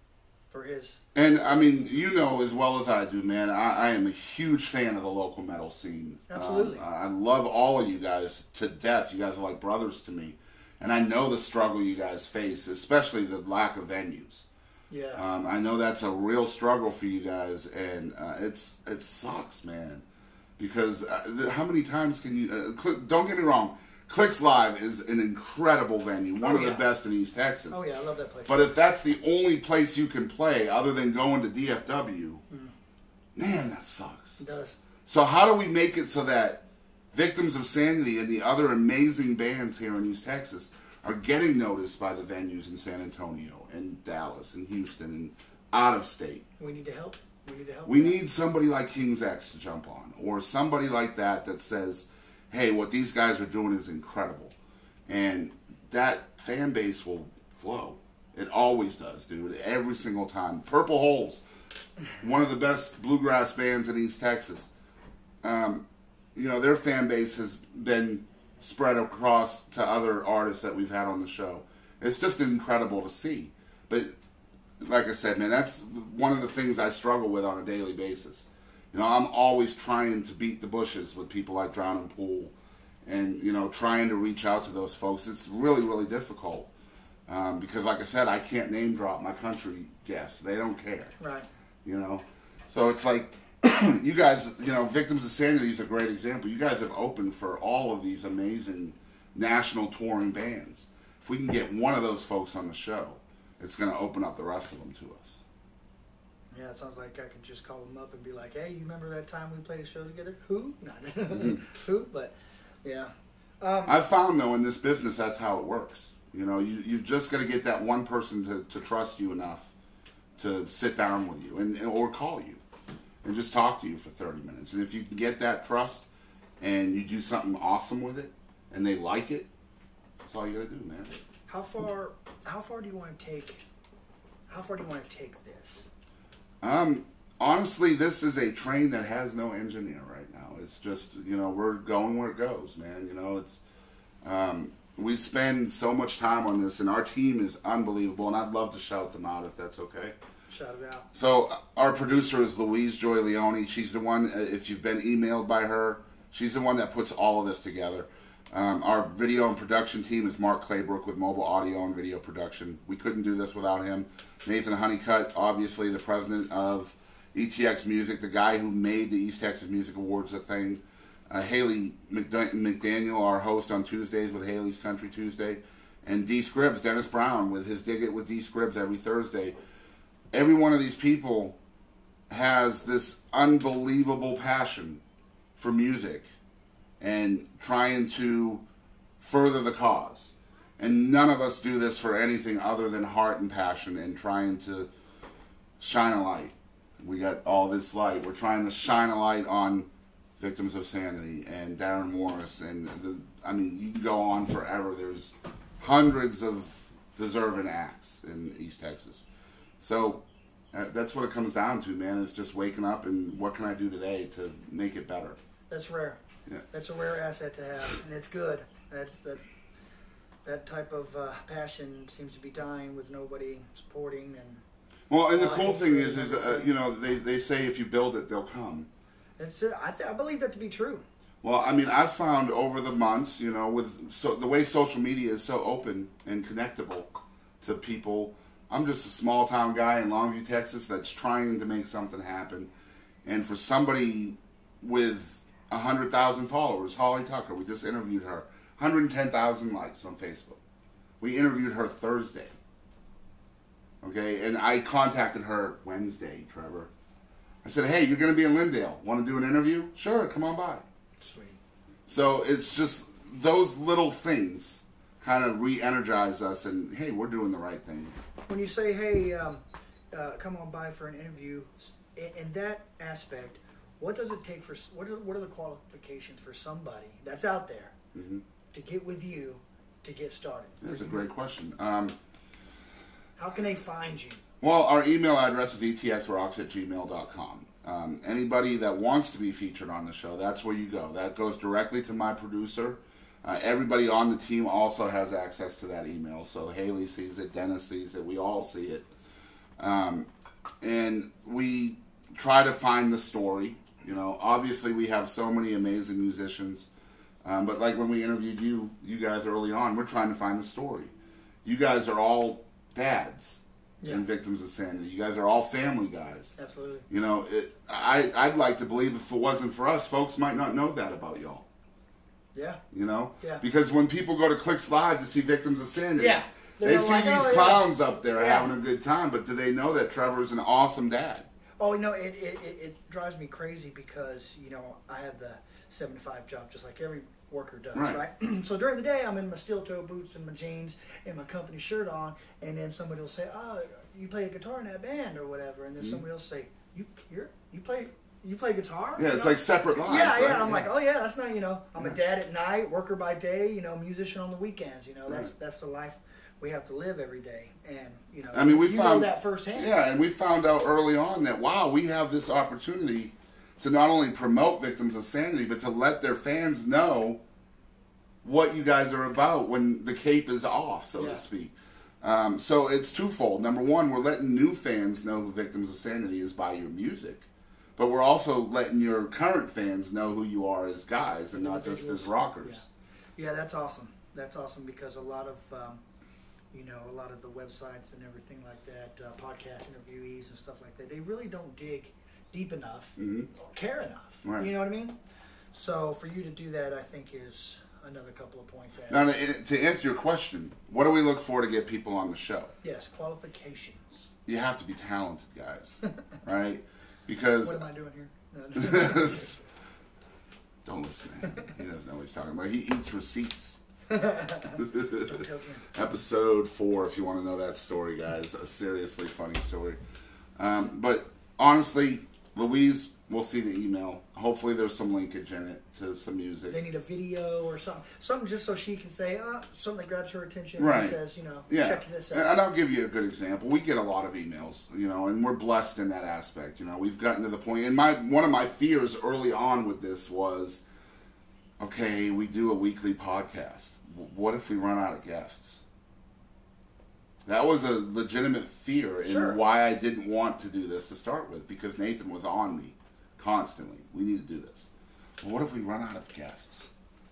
for his...
And, I mean, you know as well as I do, man, I, I am a huge fan of the local metal scene.
Absolutely.
Um, I love all of you guys to death. You guys are like brothers to me. And I know the struggle you guys face, especially the lack of venues.
Yeah.
Um, I know that's a real struggle for you guys, and uh, it's it sucks, man. Because uh, how many times can you... Uh, Cl- don't get me wrong. Clicks Live is an incredible venue. One
oh,
of
yeah.
the best in East Texas.
Oh, yeah. I love that place.
But if that's the only place you can play other than going to D F W, mm. man, that sucks.
It does.
So how do we make it so that Victims of Sanity and the other amazing bands here in East Texas are getting noticed by the venues in San Antonio and Dallas and Houston and out of state?
We need to help. We need to help.
We need somebody like King's X to jump on, or somebody like that that says, hey, what these guys are doing is incredible. And that fan base will flow. It always does, dude, every single time. Purple Holes, one of the best bluegrass bands in East Texas. Um, you know, their fan base has been spread across to other artists that we've had on the show. It's just incredible to see. But like I said, man, that's one of the things I struggle with on a daily basis. You know, I'm always trying to beat the bushes with people like Drown and Pool, and, you know, trying to reach out to those folks. It's really, really difficult um, because, like I said, I can't name drop my country guests. They don't care.
Right.
You know? So it's like, you guys, you know, Victims of Sanity is a great example. You guys have opened for all of these amazing national touring bands. If we can get one of those folks on the show, it's going to open up the rest of them to us.
Yeah, it sounds like I could just call them up and be like, hey, you remember that time we played a show together? Who? Not mm-hmm. Who, but yeah. Um,
I've found, though, in this business, that's how it works. You know, you, you've just got to get that one person to, to trust you enough to sit down with you and or call you and just talk to you for thirty minutes. And if you can get that trust and you do something awesome with it and they like it, that's all you got to do, man.
How far, how far do you want to take, how far do you want to take this?
Um, honestly, this is a train that has no engineer right now. It's just, you know, we're going where it goes, man. You know, it's, um, we spend so much time on this, and our team is unbelievable, and I'd love to shout them out if that's okay.
Shout it out.
So, our producer is Louise Joy Leone. She's the one, if you've been emailed by her, she's the one that puts all of this together. Um, our video and production team is Mark Claybrook with mobile audio and video production. We couldn't do this without him. Nathan Honeycutt, obviously the president of E T X Music, the guy who made the East Texas Music Awards a thing. Uh, Haley McDaniel, our host on Tuesdays with Haley's Country Tuesday. And D. Scribbs, Dennis Brown, with his Dig It with D. Scribbs every Thursday. Every one of these people has this unbelievable passion for music and trying to further the cause. And none of us do this for anything other than heart and passion and trying to shine a light. We got all this light. We're trying to shine a light on Victims of Sanity and Darren Morris. And, the, I mean, you can go on forever. There's hundreds of deserving acts in East Texas. So uh, that's what it comes down to, man, is just waking up and what can I do today to make it better.
That's rare.
Yeah.
That's a rare asset to have, and it's good. That's that. That type of uh, passion seems to be dying with nobody supporting and.
Well, and the
uh,
cool thing is, is uh, you know, they, they say if you build it, they'll come.
It's, uh, I, th- I believe that to be true.
Well, I mean, I've found over the months, you know, with so the way social media is so open and connectable to people. I'm just a small town guy in Longview, Texas, that's trying to make something happen, and for somebody with a hundred thousand followers, Holly Tucker, we just interviewed her, one hundred ten thousand likes on Facebook. We interviewed her Thursday. Okay, and I contacted her Wednesday, Trevor. I said, hey, you're going to be in Lindale. Want to do an interview? Sure, come on by.
Sweet.
So it's just those little things kind of re-energize us and, hey, we're doing the right thing.
When you say, hey, um, uh, come on by for an interview, in, in that aspect, what does it take for, what are, what are the qualifications for somebody that's out there mm-hmm. to get with you to get started?
That's a great question. Um,
How can they find you?
Well, our email address is E T X rocks at gmail dot com. Um, anybody that wants to be featured on the show, that's where you go. That goes directly to my producer. Uh, everybody on the team also has access to that email. So Haley sees it, Dennis sees it, we all see it. Um, and we try to find the story. You know, obviously we have so many amazing musicians. Um, but like when we interviewed you, you guys early on, we're trying to find the story. You guys are all dads yeah. and Victims of Sanity. You guys are all family guys.
Absolutely.
You know, it, I, I'd like to believe if it wasn't for us, folks might not know that about y'all.
Yeah.
You know?
Yeah.
Because when people go to Clicks Live to see Victims of Sanity,
yeah.
they see
like,
these
oh,
clowns
yeah.
up there
yeah.
having a good time, but do they know that Trevor's an awesome dad?
Oh, no, it, it, it, it drives me crazy because, you know, I have the seven to five job just like every worker does, right? right? So during the day, I'm in my steel-toe boots and my jeans and my company shirt on, and then somebody will say, oh, you play a guitar in that band or whatever, and then mm-hmm. somebody will say, you you're, you play you play guitar?
Yeah,
you
it's
know?
like separate lives.
Yeah,
right?
yeah, and I'm
yeah.
like, oh yeah, that's not, you know, I'm
yeah.
a dad at night, worker by day, you know, musician on the weekends, you know, that's
right.
that's the life we have to live every day, and, you know,
I mean, we
you
found,
know that firsthand.
Yeah, and we found out early on that, wow, we have this opportunity to not only promote Victims of Sanity, but to let their fans know what you guys are about when the cape is off, so
yeah.
to speak. Um, so it's twofold. Number one, we're letting new fans know who Victims of Sanity is by your music. But we're also letting your current fans know who you are as guys and not just as rockers.
Yeah, yeah, that's awesome. That's awesome because a lot of, um, you know, a lot of the websites and everything like that, uh, podcast interviewees and stuff like that, they really don't dig deep enough
mm-hmm.
or care enough.
Right.
You know what I mean? So for you to do that, I think is another couple of points. Added.
Now, to, to answer your question, what do we look for to get people on the show?
Yes, qualifications.
You have to be talented, guys, right? Because
what am I doing here? No.
Don't listen to him. He doesn't know what he's talking about. He eats receipts.
Don't tell Jim.
Episode four, if you want to know that story, guys. A seriously funny story. Um, but honestly, Louise, we'll see the email. Hopefully there's some linkage in it to some music.
They need a video or something. Something just so she can say, uh, something that grabs her attention
right.
and says, you know,
yeah.
check this out.
And I'll give you a good example. We get a lot of emails, you know, and we're blessed in that aspect. You know, we've gotten to the point, and my one of my fears early on with this was, okay, we do a weekly podcast. What if we run out of guests? That was a legitimate fear in
sure.
why I didn't want to do this to start with, because Nathan was on me constantly. We need to do this. Well, what if we run out of guests?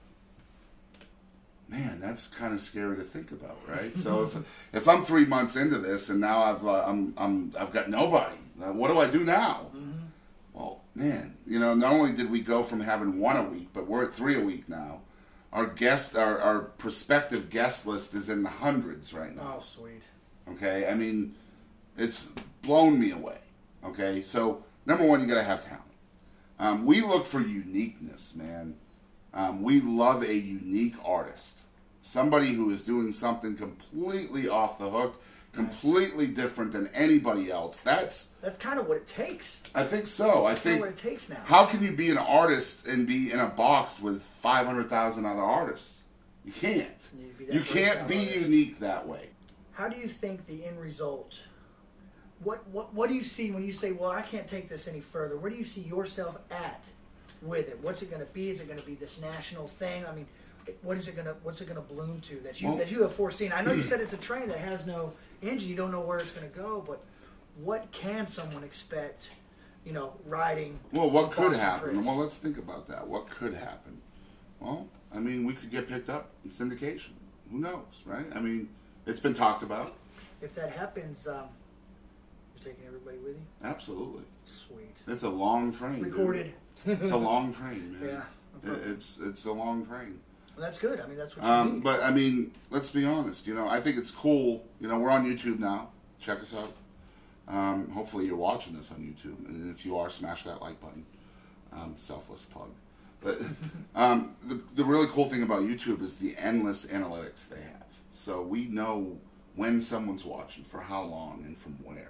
Man, that's kind of scary to think about, right? So if if I'm three months into this and now I've uh, I'm I'm I've got nobody, uh, what do I do now?
Mm-hmm.
Well, man, you know, not only did we go from having one a week, but we're at three a week now. Our guest, our, our prospective guest list is in the hundreds right now.
Oh, sweet.
Okay, I mean, it's blown me away. Okay, so number one, you got to have talent. Um, we look for uniqueness, man. Um, we love a unique artist, somebody who is doing something completely off the hook, completely nice. different than anybody else. That's
that's kind of what it takes.
I think so.
That's
I think
what it takes now.
How can you be an artist and be in a box with five hundred thousand other artists? You can't. You, you can't be artist. unique that way.
How do you think the end result? What what what do you see when you say, "Well, I can't take this any further"? Where do you see yourself at with it? What's it going to be? Is it going to be this national thing? I mean, what is it going to what's it going to bloom to that you well, that you have foreseen? I know you said it's a train that has no engine. You don't know where it's going to go, but what can someone expect? You know, riding.
Well, what could
Boston
happen?
Chris?
Well, let's think about that. What could happen? Well, I mean, we could get picked up in syndication. Who knows, right? I mean, it's been talked about.
If that happens, um, you're taking everybody with you?
Absolutely.
Sweet.
It's a long train.
Recorded.
It's a long train, man.
Yeah.
It, it's it's a long train.
Well, that's good. I mean, that's what you
um,
need.
But, I mean, let's be honest. You know, I think it's cool. You know, we're on YouTube now. Check us out. Um, hopefully you're watching this on YouTube. And if you are, smash that like button. Um, selfless plug. But um, the, the really cool thing about YouTube is the endless analytics they have. So we know when someone's watching, for how long, and from where.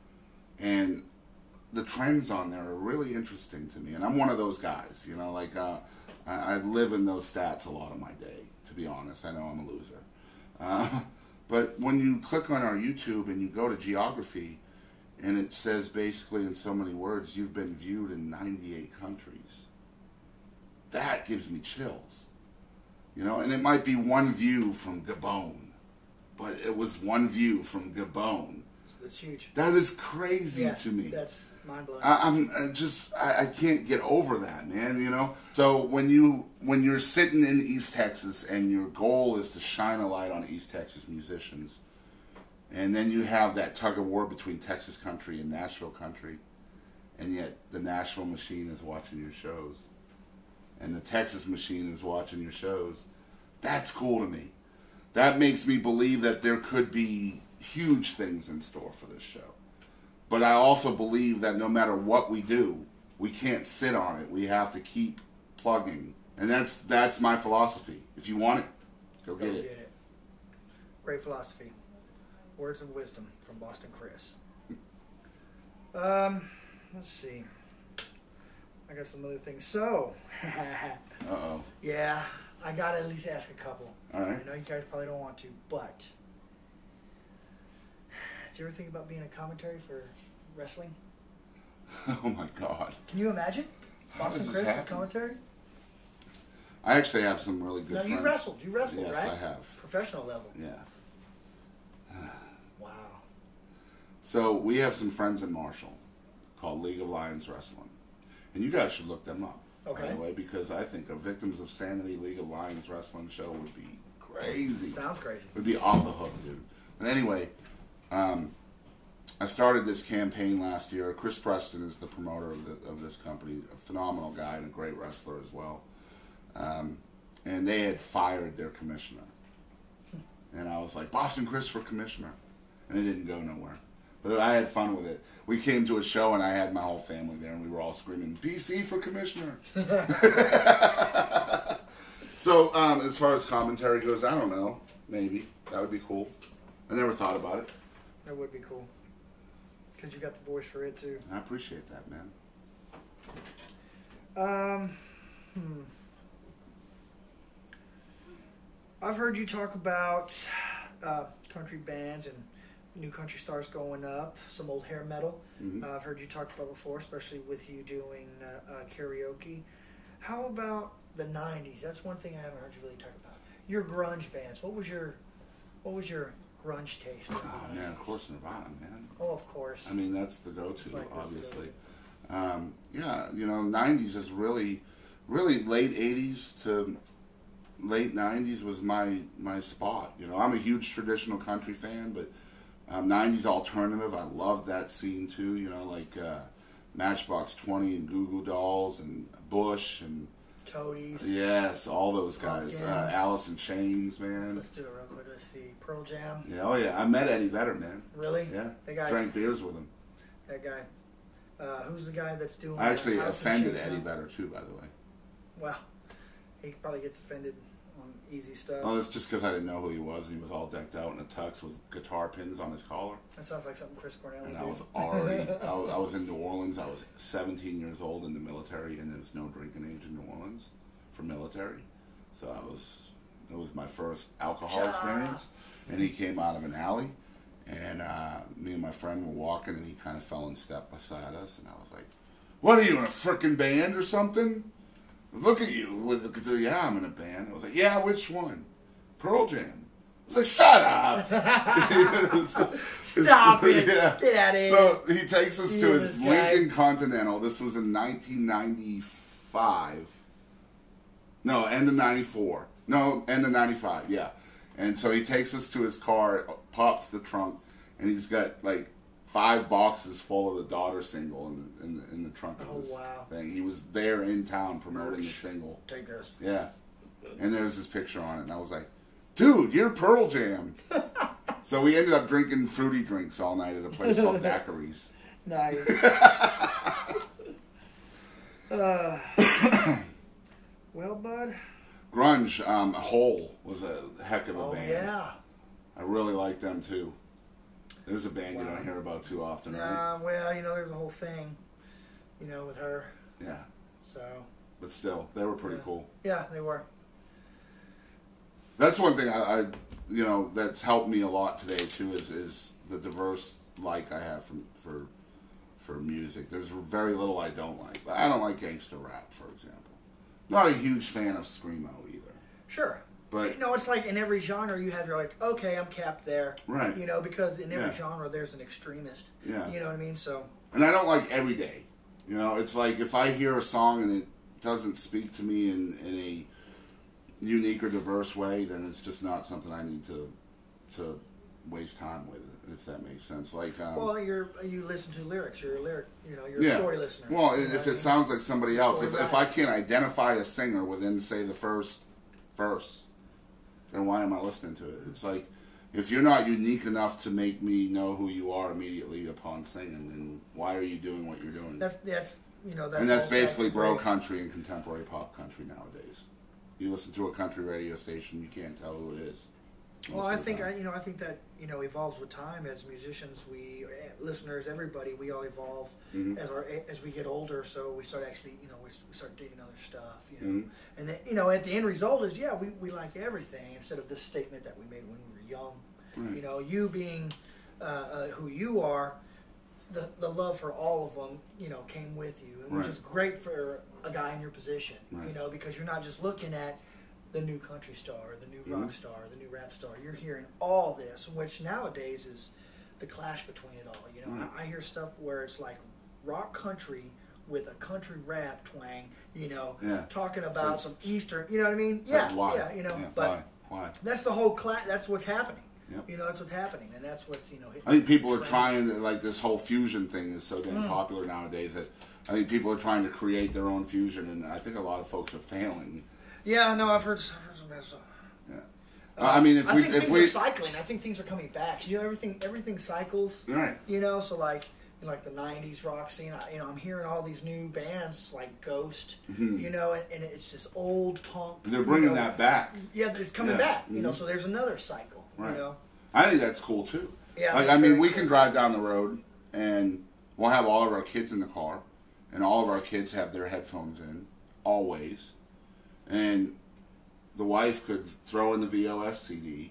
And the trends on there are really interesting to me. And I'm one of those guys, you know, like uh, I, I live in those stats a lot of my day, to be honest. I know I'm a loser. Uh, but when you click on our YouTube and you go to geography, and it says basically in so many words, you've been viewed in ninety-eight countries. That gives me chills. You know, and it might be one view from Gabon, but it was one view from Gabon.
That's huge.
That is crazy
yeah,
to me.
That's mind-blowing.
I, I'm I just, I, I can't get over that, man, you know? So when, you, when you're sitting in East Texas and your goal is to shine a light on East Texas musicians, and then you have that tug of war between Texas country and Nashville country, and yet the Nashville machine is watching your shows, and the Texas machine is watching your shows, that's cool to me. That makes me believe that there could be huge things in store for this show. But I also believe that no matter what we do, we can't sit on it. We have to keep plugging. And that's that's my philosophy. If you want it, go,
go
get,
get
it.
it. Great philosophy. Words of wisdom from Boston Chris. Um, let's see. I got some other things. So,
uh-oh.
Yeah, I got to at least ask a couple.
All right.
I know you guys probably don't want to, but did you ever think about being a commentary for wrestling?
Oh, my God.
Can you imagine?
How
Boston
does
Chris
this
as
happen?
commentary?
I actually have some really good
No,
friends.
you wrestled. You wrestled,
yes,
right?
Yes, I have.
Professional level.
Yeah. So we have some friends in Marshall called League of Lions Wrestling. And you guys should look them up,
okay.
by the way, because I think a Victims of Sanity League of Lions Wrestling show would be crazy.
Sounds crazy.
Would be off the hook, dude. But anyway, um, I started this campaign last year. Chris Preston is the promoter of, the, of this company, a phenomenal guy and a great wrestler as well. Um, and they had fired their commissioner. And I was like, Boston Chris for commissioner. And it didn't go nowhere. But I had fun with it. We came to a show and I had my whole family there and we were all screaming, B C for commissioner. So um, as far as commentary goes, I don't know. Maybe. That would be cool. I never thought about it.
That would be cool. Because you got the voice for it too.
I appreciate that, man.
Um, hmm. I've heard you talk about uh, country bands and new country stars going up, some old hair metal.
Mm-hmm.
uh, I've heard you talk about before, especially with you doing uh, uh, karaoke. How about the nineties? That's one thing I haven't heard you really talk about. Your grunge bands. What was your what was your grunge taste?
Oh, man, of course Nirvana, man.
Oh, of course.
I mean, that's the go-to,
Like,
obviously. Um, yeah, you know, nineties is really, really late eighties to late nineties was my, my spot. You know, I'm a huge traditional country fan, but um, nineties alternative, I loved that scene too, you know, like uh, Matchbox twenty and Goo Goo Dolls and Bush and
Toadies.
Yes, all those guys.
Pumpkins.
Uh, Alice in Chains, man.
Let's do it real quick. Let's see. Pearl Jam.
Yeah, oh yeah. I met Eddie Vedder, man.
Really?
Yeah.
That guy.
Drank beers with him.
That guy. Uh, who's the guy that's doing?
I actually
uh,
offended Eddie Vedder too, by the way.
Well, he probably gets offended on easy stuff.
Oh, it's just because I didn't know who he was, and he was all decked out in a tux with guitar pins on his collar.
That sounds like something Chris Cornell would
And
do.
I was already, I was, I was in New Orleans. I was seventeen years old in the military, and there was no drinking age in New Orleans for military. So I was, it was my first alcohol experience. And he came out of an alley, and uh, me and my friend were walking, and he kind of fell in step beside us, and I was like, "What are you, in a frickin' band or something? Look at you." With the, yeah, I'm in a band. I was like, "Yeah, which one?" Pearl Jam. I was like, "Shut up!"
Stop it!
Yeah.
Get out of here!
So he takes us
You
to
this
his
guy.
Lincoln Continental. This was in nineteen ninety-five. No, end of ninety-four. No, end of ninety-five. Yeah. And so he takes us to his car, pops the trunk, and he's got like five boxes full of the Daughter single in the, in the, in the trunk of
Oh,
his
wow.
thing. He was there in town promoting the single.
Take this.
Yeah. And there's his picture on it, and I was like, "Dude, you're Pearl Jam." So we ended up drinking fruity drinks all night at a place called Daiquiris.
Nice. uh, well, bud.
Grunge, um, Hole was a heck of a
Oh,
band.
yeah.
I really like them too. There's a band you
Wow.
don't hear about too often, right?
Nah, well, you know, there's a whole thing, you know, with her.
Yeah.
So.
But still, they were pretty
Yeah.
cool.
Yeah, they were.
That's one thing I, I, you know, that's helped me a lot today too. Is is the diverse like I have for for for music. There's very little I don't like. I don't like gangster rap, for example. Not a huge fan of screamo either.
Sure.
But
no, it's like in every genre you have, you're like, okay, I'm capped there.
Right.
You know, because in every
Yeah.
genre there's an extremist.
Yeah.
You know what I mean? So.
And I don't like every day. You know, it's like if I hear a song and it doesn't speak to me in, in a unique or diverse way, then it's just not something I need to to waste time with, if that makes sense. Like, um,
Well, you're you listen to lyrics. You're a lyric. You know, you're
yeah.
a story listener.
Well,
you know
if
what I
it
mean?
sounds like somebody else, if,
Story
if I
writer.
can't identify a singer within, say, the first verse, then why am I listening to it? It's like, if you're not unique enough to make me know who you are immediately upon singing, then why are you doing what you're doing?
That's that's you know that's
and that's
all-
basically
that's
bro
great.
country and contemporary pop country nowadays. You listen to a country radio station, you can't tell who it is.
Well,
most
I
of the
think
time.
I, you know I think that you know evolves with time as musicians. We eh, listeners, everybody, we all evolve
Mhm.
as our as we get older. So we start actually you know we, we start digging other stuff. You know,
Mhm.
and then you know at the end result is yeah we, we like everything instead of this statement that we made when we were young.
Right.
You know, you being uh, uh, who you are, the the love for all of them you know came with you, and which
Right.
is great for a guy in your position.
Right.
You know, because you're not just looking at the new country star, the new
Mhm.
rock star, the new rap star. You're hearing all this, which nowadays is the clash between it all. You know,
Right.
I, I hear stuff where it's like rock country with a country rap twang. You know,
Yeah.
talking about
So-
some Eastern. You know what I mean?
It's
Yeah,
like, why?
yeah. You know,
Yeah,
but
why? Why?
that's the whole clash. That's what's happening.
Yep.
You know, that's what's happening, and that's what's you know.
I think people are trying to, like, this whole fusion thing is so damn
Mm.
popular nowadays that I think people are trying to create their own fusion, and I think a lot of folks are failing.
Yeah, no, I've heard, I've heard some bad stuff.
Yeah.
Uh,
I mean, if
I
we,
think
if
things
we,
are cycling. I think things are coming back. You know, everything everything cycles.
Right.
You know, so like in like the nineties rock scene, I, you know, I'm hearing all these new bands like Ghost.
Mhm.
You know, and, and it's this old punk.
they're bringing
you know,
that back.
Yeah, it's coming
Yeah.
back. You know,
Mhm.
so there's another cycle.
Right.
You know.
I think that's cool too.
Yeah,
Like,
that's
I mean,
very
we
cool.
can drive down the road and we'll have all of our kids in the car, and all of our kids have their headphones in, always. And the wife could throw in the V O S C D,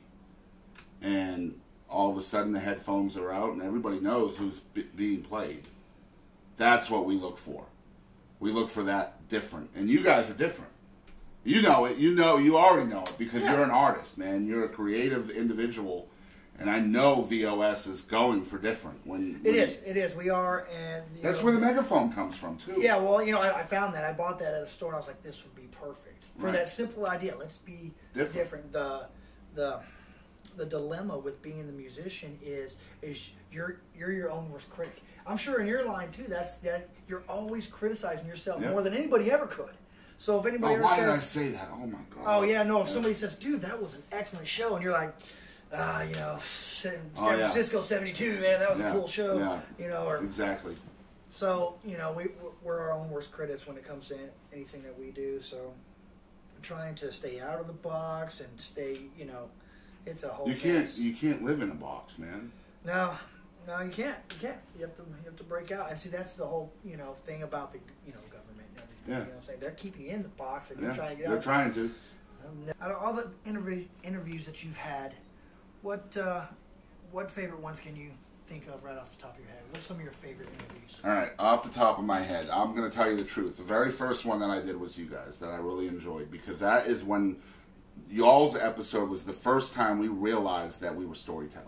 and all of a sudden the headphones are out, and everybody knows who's b- being played. That's what we look for. We look for that different. And you guys are different. You know it. You know. You already know it because
Yeah.
you're an artist, man. You're a creative individual. And I know V O S is going for different. When,
It
when
is. It is. We are, and you
That's
know,
where the megaphone comes from too.
Yeah, well, you know, I, I found that. I bought that at a store. And I was like, this would be perfect for
Right.
that simple idea. Let's be
Different.
different. The the the dilemma with being the musician is is you're you're your own worst critic. I'm sure in your line too. That's that you're always criticizing yourself
Yeah.
more than anybody ever could. So if anybody
Oh,
ever
why
says,
did I say that? Oh my god.
"Oh yeah, no," if
Yeah.
somebody says, "Dude, that was an excellent show," and you're like, "Ah, you know, San,
Oh,
San
yeah.
Francisco seventy-two, man, that was
Yeah,
a cool show,"
yeah.
you know, or
Exactly.
so, you know, we, we're our own worst critics when it comes to anything that we do. So, I'm trying to stay out of the box and stay, you know, it's a whole
You can't.
mess.
You can't live in a box, man.
No, no, you can't. You can't. You have to. You have to break out. And see, that's the whole, you know, thing about the, you know, government and everything.
Yeah.
You know what I'm saying? They're keeping you in the box and
Yeah.
you're trying to get
They're
out.
trying to.
Um, out of all the interview, interviews that you've had, what uh, what favorite ones can you think of right off the top of your head? What's some of your favorite interviews?
All right, off the top of my head, I'm going to tell you the truth. The very first one that I did was you guys that I really enjoyed because that is when y'all's episode was the first time we realized that we were storytellers.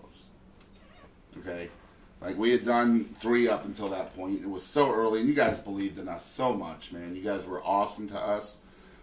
Okay? Like, we had done three up until that point. It was so early, and you guys believed in us so much, man. You guys were awesome to us.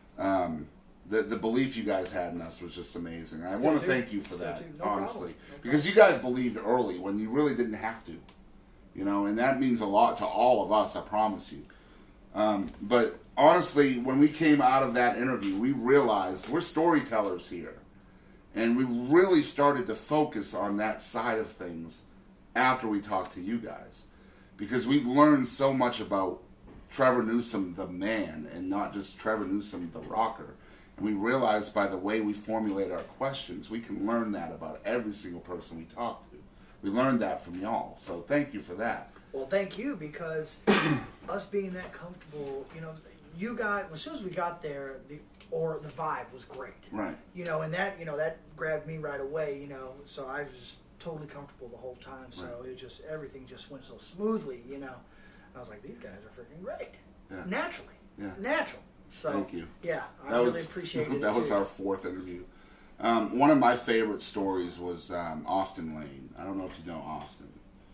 Um, the, the belief you guys had in us was just amazing. I
Still
want to
do.
thank you for
Still
that,
do. No problem.
honestly.
No
Because you guys believed early when you really didn't have to. You know, and that means a lot to all of us, I promise you. Um, but honestly, when we came out of that interview, we realized we're storytellers here. And we really started to focus on that side of things after we talked to you guys. Because we learned so much about Trevor Newsom, the man, and not just Trevor Newsom, the rocker. And we realized by the way we formulate our questions, we can learn that about every single person we talk to. We learned that from y'all. So thank you for that.
Well, thank you, because us being that comfortable, you know, you got, as soon as we got there, the or the vibe was great.
Right.
You know, and that, you know, that grabbed me right away, you know, so I was just totally comfortable the whole time. So
Right.
it just, everything just went so smoothly, you know. I was like, these guys are freaking great.
Yeah.
Naturally.
Yeah.
Natural. So,
Thank you.
Yeah, I
That
really
was,
appreciated it.
That was
too.
our fourth interview. Um, one of my favorite stories was um, Austin Lane. I don't know if you know Austin.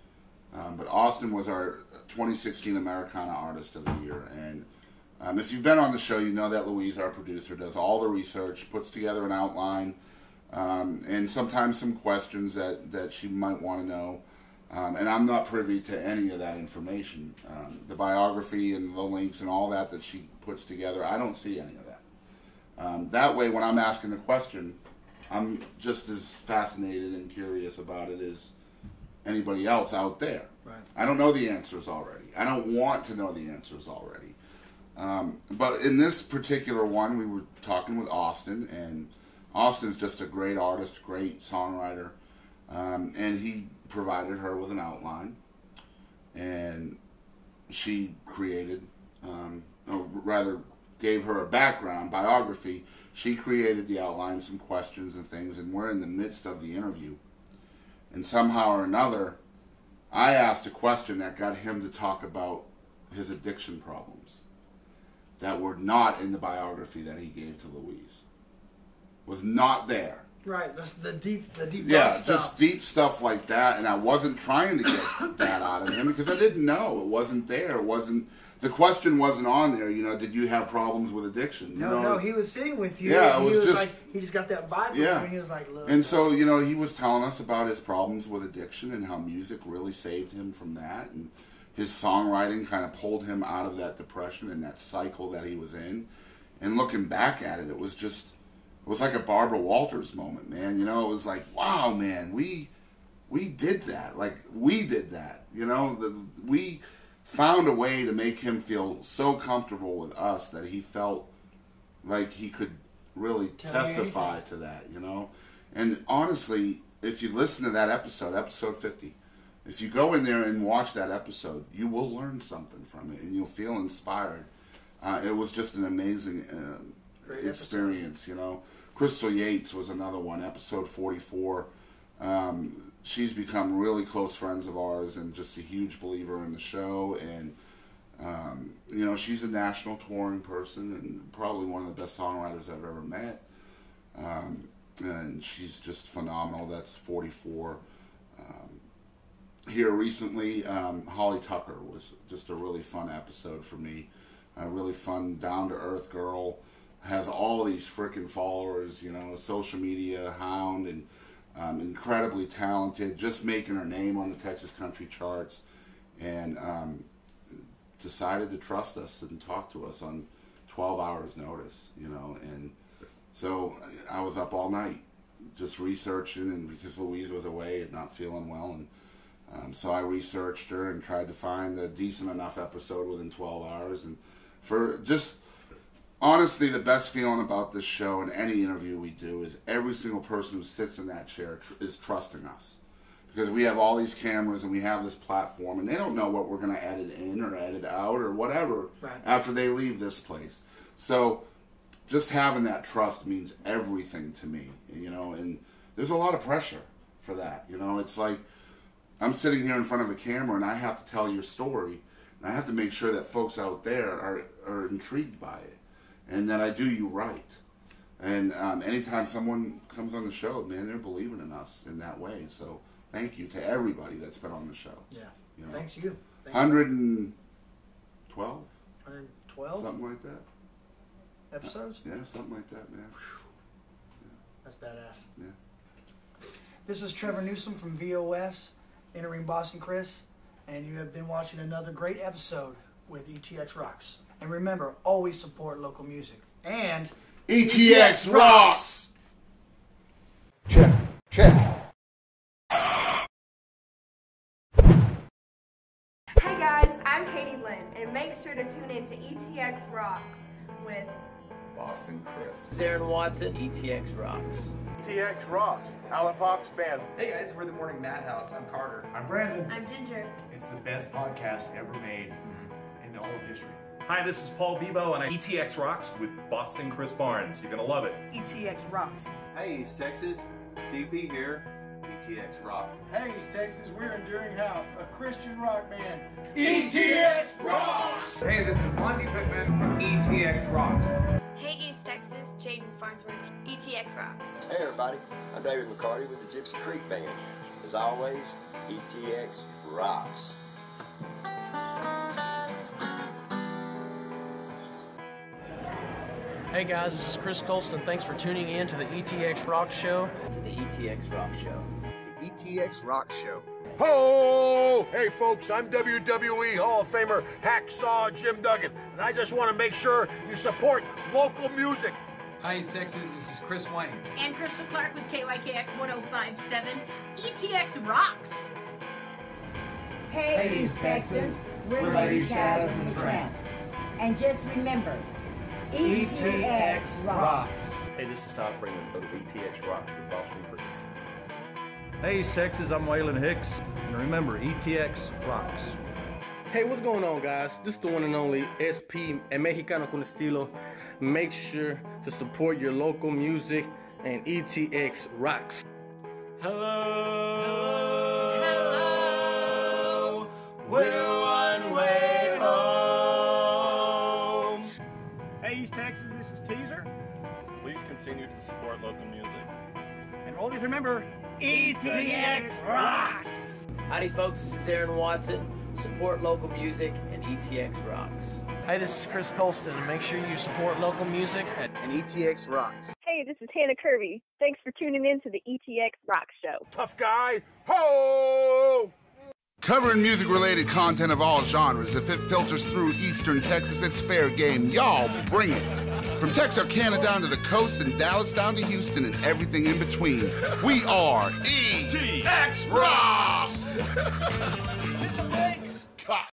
Um, but Austin was our twenty sixteen Americana Artist of the Year. And um, if you've been on the show, you know that Louise, our producer, does all the research, puts together an outline, um, and sometimes some questions that, that she might want to know. Um, and I'm not privy to any of that information. Um, the biography and the links and all that that she puts together, I don't see any of that. Um, that way, when I'm asking the question, I'm just as fascinated and curious about it as anybody else out there.
Right.
I don't know the answers already. I don't want to know the answers already. Um, but in this particular one, we were talking with Austin, and Austin's just a great artist, great songwriter, um, and he provided her with an outline, and she created, um, or rather gave her a background, biography. She created the outline, some questions and things, and we're in the midst of the interview. And somehow or another, I asked a question that got him to talk about his addiction problems that were not in the biography that he gave to Louise. Was not there.
Right, the, the deep, the deep
Yeah,
stuff.
just deep stuff like that, and I wasn't trying to get that out of him because I didn't know. It wasn't there. It wasn't. The question wasn't on there. You know, did you have problems with addiction? You
No,
know?
no, he was sitting with you.
Yeah,
and
it
he
was
was
just
like, he just got that vibe from
yeah.
you, and he was like, look.
And so, you know, he was telling us about his problems with addiction and how music really saved him from that, and his songwriting kind of pulled him out of that depression and that cycle that he was in. And looking back at it, it was just, it was like a Barbara Walters moment, man. You know, it was like, wow, man, we we did that. Like, we did that. You know, the, we found a way to make him feel so comfortable with us that he felt like he could really
Tell
testify to that, you know. And honestly, if you listen to that episode, episode fifty, if you go in there and watch that episode, you will learn something from it, and you'll feel inspired. Uh, it was just an amazing uh, experience, you know. Crystal Yates was another one, episode forty-four. Um, she's become really close friends of ours and just a huge believer in the show. And, um, you know, she's a national touring person and probably one of the best songwriters I've ever met. Um, and she's just phenomenal. That's forty-four. Um, here recently, um, Holly Tucker was just a really fun episode for me. A really fun, down-to-earth girl. Has all these freaking followers, you know, social media hound, and um, incredibly talented, just making her name on the Texas country charts, and um, decided to trust us and talk to us on twelve hours notice, you know. And so I was up all night just researching, and because Louise was away and not feeling well, and um, so I researched her and tried to find a decent enough episode within twelve hours. And for just honestly, the best feeling about this show and any interview we do is every single person who sits in that chair tr- is trusting us. Because we have all these cameras and we have this platform, and they don't know what we're going to edit in or edit out or whatever
right.
after they leave this place. So just having that trust means everything to me, you know, and there's a lot of pressure for that. You know, it's like I'm sitting here in front of a camera and I have to tell your story, and I have to make sure that folks out there are, are intrigued by it. And that I do you right. And um, anytime someone comes on the show, man, they're believing in us in that way. So thank you to everybody that's been on the show.
Yeah.
You know?
Thanks you. Thank
one hundred twelve?
one hundred twelve?
Something like that.
Episodes?
Uh, yeah, something like that, man.
Yeah. That's badass.
Yeah.
This is Trevor Newsom from V O S, entering Boston Chris, and you have been watching another great episode with E T X Rocks. And remember, always support local music. And
E T X Rocks!
Check, check.
Hey guys, I'm Kadie Lynn, and make sure to tune in to E T X Rocks with
Boston Chris.
Aaron Watson, E T X Rocks.
E T X Rocks, Alan Fox Band.
Hey guys, we're the Morning Madhouse. I'm Carter.
I'm Brandon.
I'm Ginger.
It's the best podcast ever made in all of history.
Hi, this is Paul Bebo, and I E T X Rocks with Boston Chris Barnes. You're gonna love it.
E T X Rocks.
Hey, East Texas. D P here. E T X Rocks.
Hey, East Texas. We're Enduring House, a Christian rock band.
E T X Rocks! Hey, this is Monty Pittman from E T X Rocks.
Hey, East Texas. Jaden Farnsworth. E T X Rocks.
Hey, everybody. I'm David McCarty with the Gypsy Creek Band. As always, E T X Rocks.
Hey guys, this is Chris Colston. Thanks for tuning in to the E T X ROCKS Show.
To the E T X ROCKS Show.
The E T X ROCKS Show.
Ho! Hey folks, I'm W W E Hall of Famer Hacksaw Jim Duggan, and I just want to make sure you support local music.
Hi, East Texas. This is Chris Wayne.
And Crystal Clark with K Y K X one oh five point seven. E T X Rocks.
Hey, hey East Texas. We're, We're Lady Chaz and the Tramps. And just remember, E T X Rocks.
Hey, this is Todd Freeman of E T X Rocks with Boston Chris.
Hey, East Texas, I'm Waylon Hicks, and remember, E T X Rocks.
Hey, what's going on, guys? This is the one and only S P, El Mexicano con Estilo. Make sure to support your local music, and E T X Rocks.
Hello. Hello. We're one way home.
Hey, East Texas, this is Teaser.
Please continue to support local music.
Always remember, E T X rocks!
Howdy folks, this is Aaron Watson. Support local music and E T X rocks.
Hey, this is Chris Colston, and make sure you support local music at
and E T X rocks.
Hey, this is Hannah Kirby. Thanks for tuning in to the E T X ROCKS Show.
Tough guy, ho!
Covering music-related content of all genres. If it filters through Eastern Texas, it's fair game. Y'all bring it. From Texarkana down to the coast and Dallas down to Houston and everything in between. We are E T X ROCKS!
Hit the brakes!
Cut.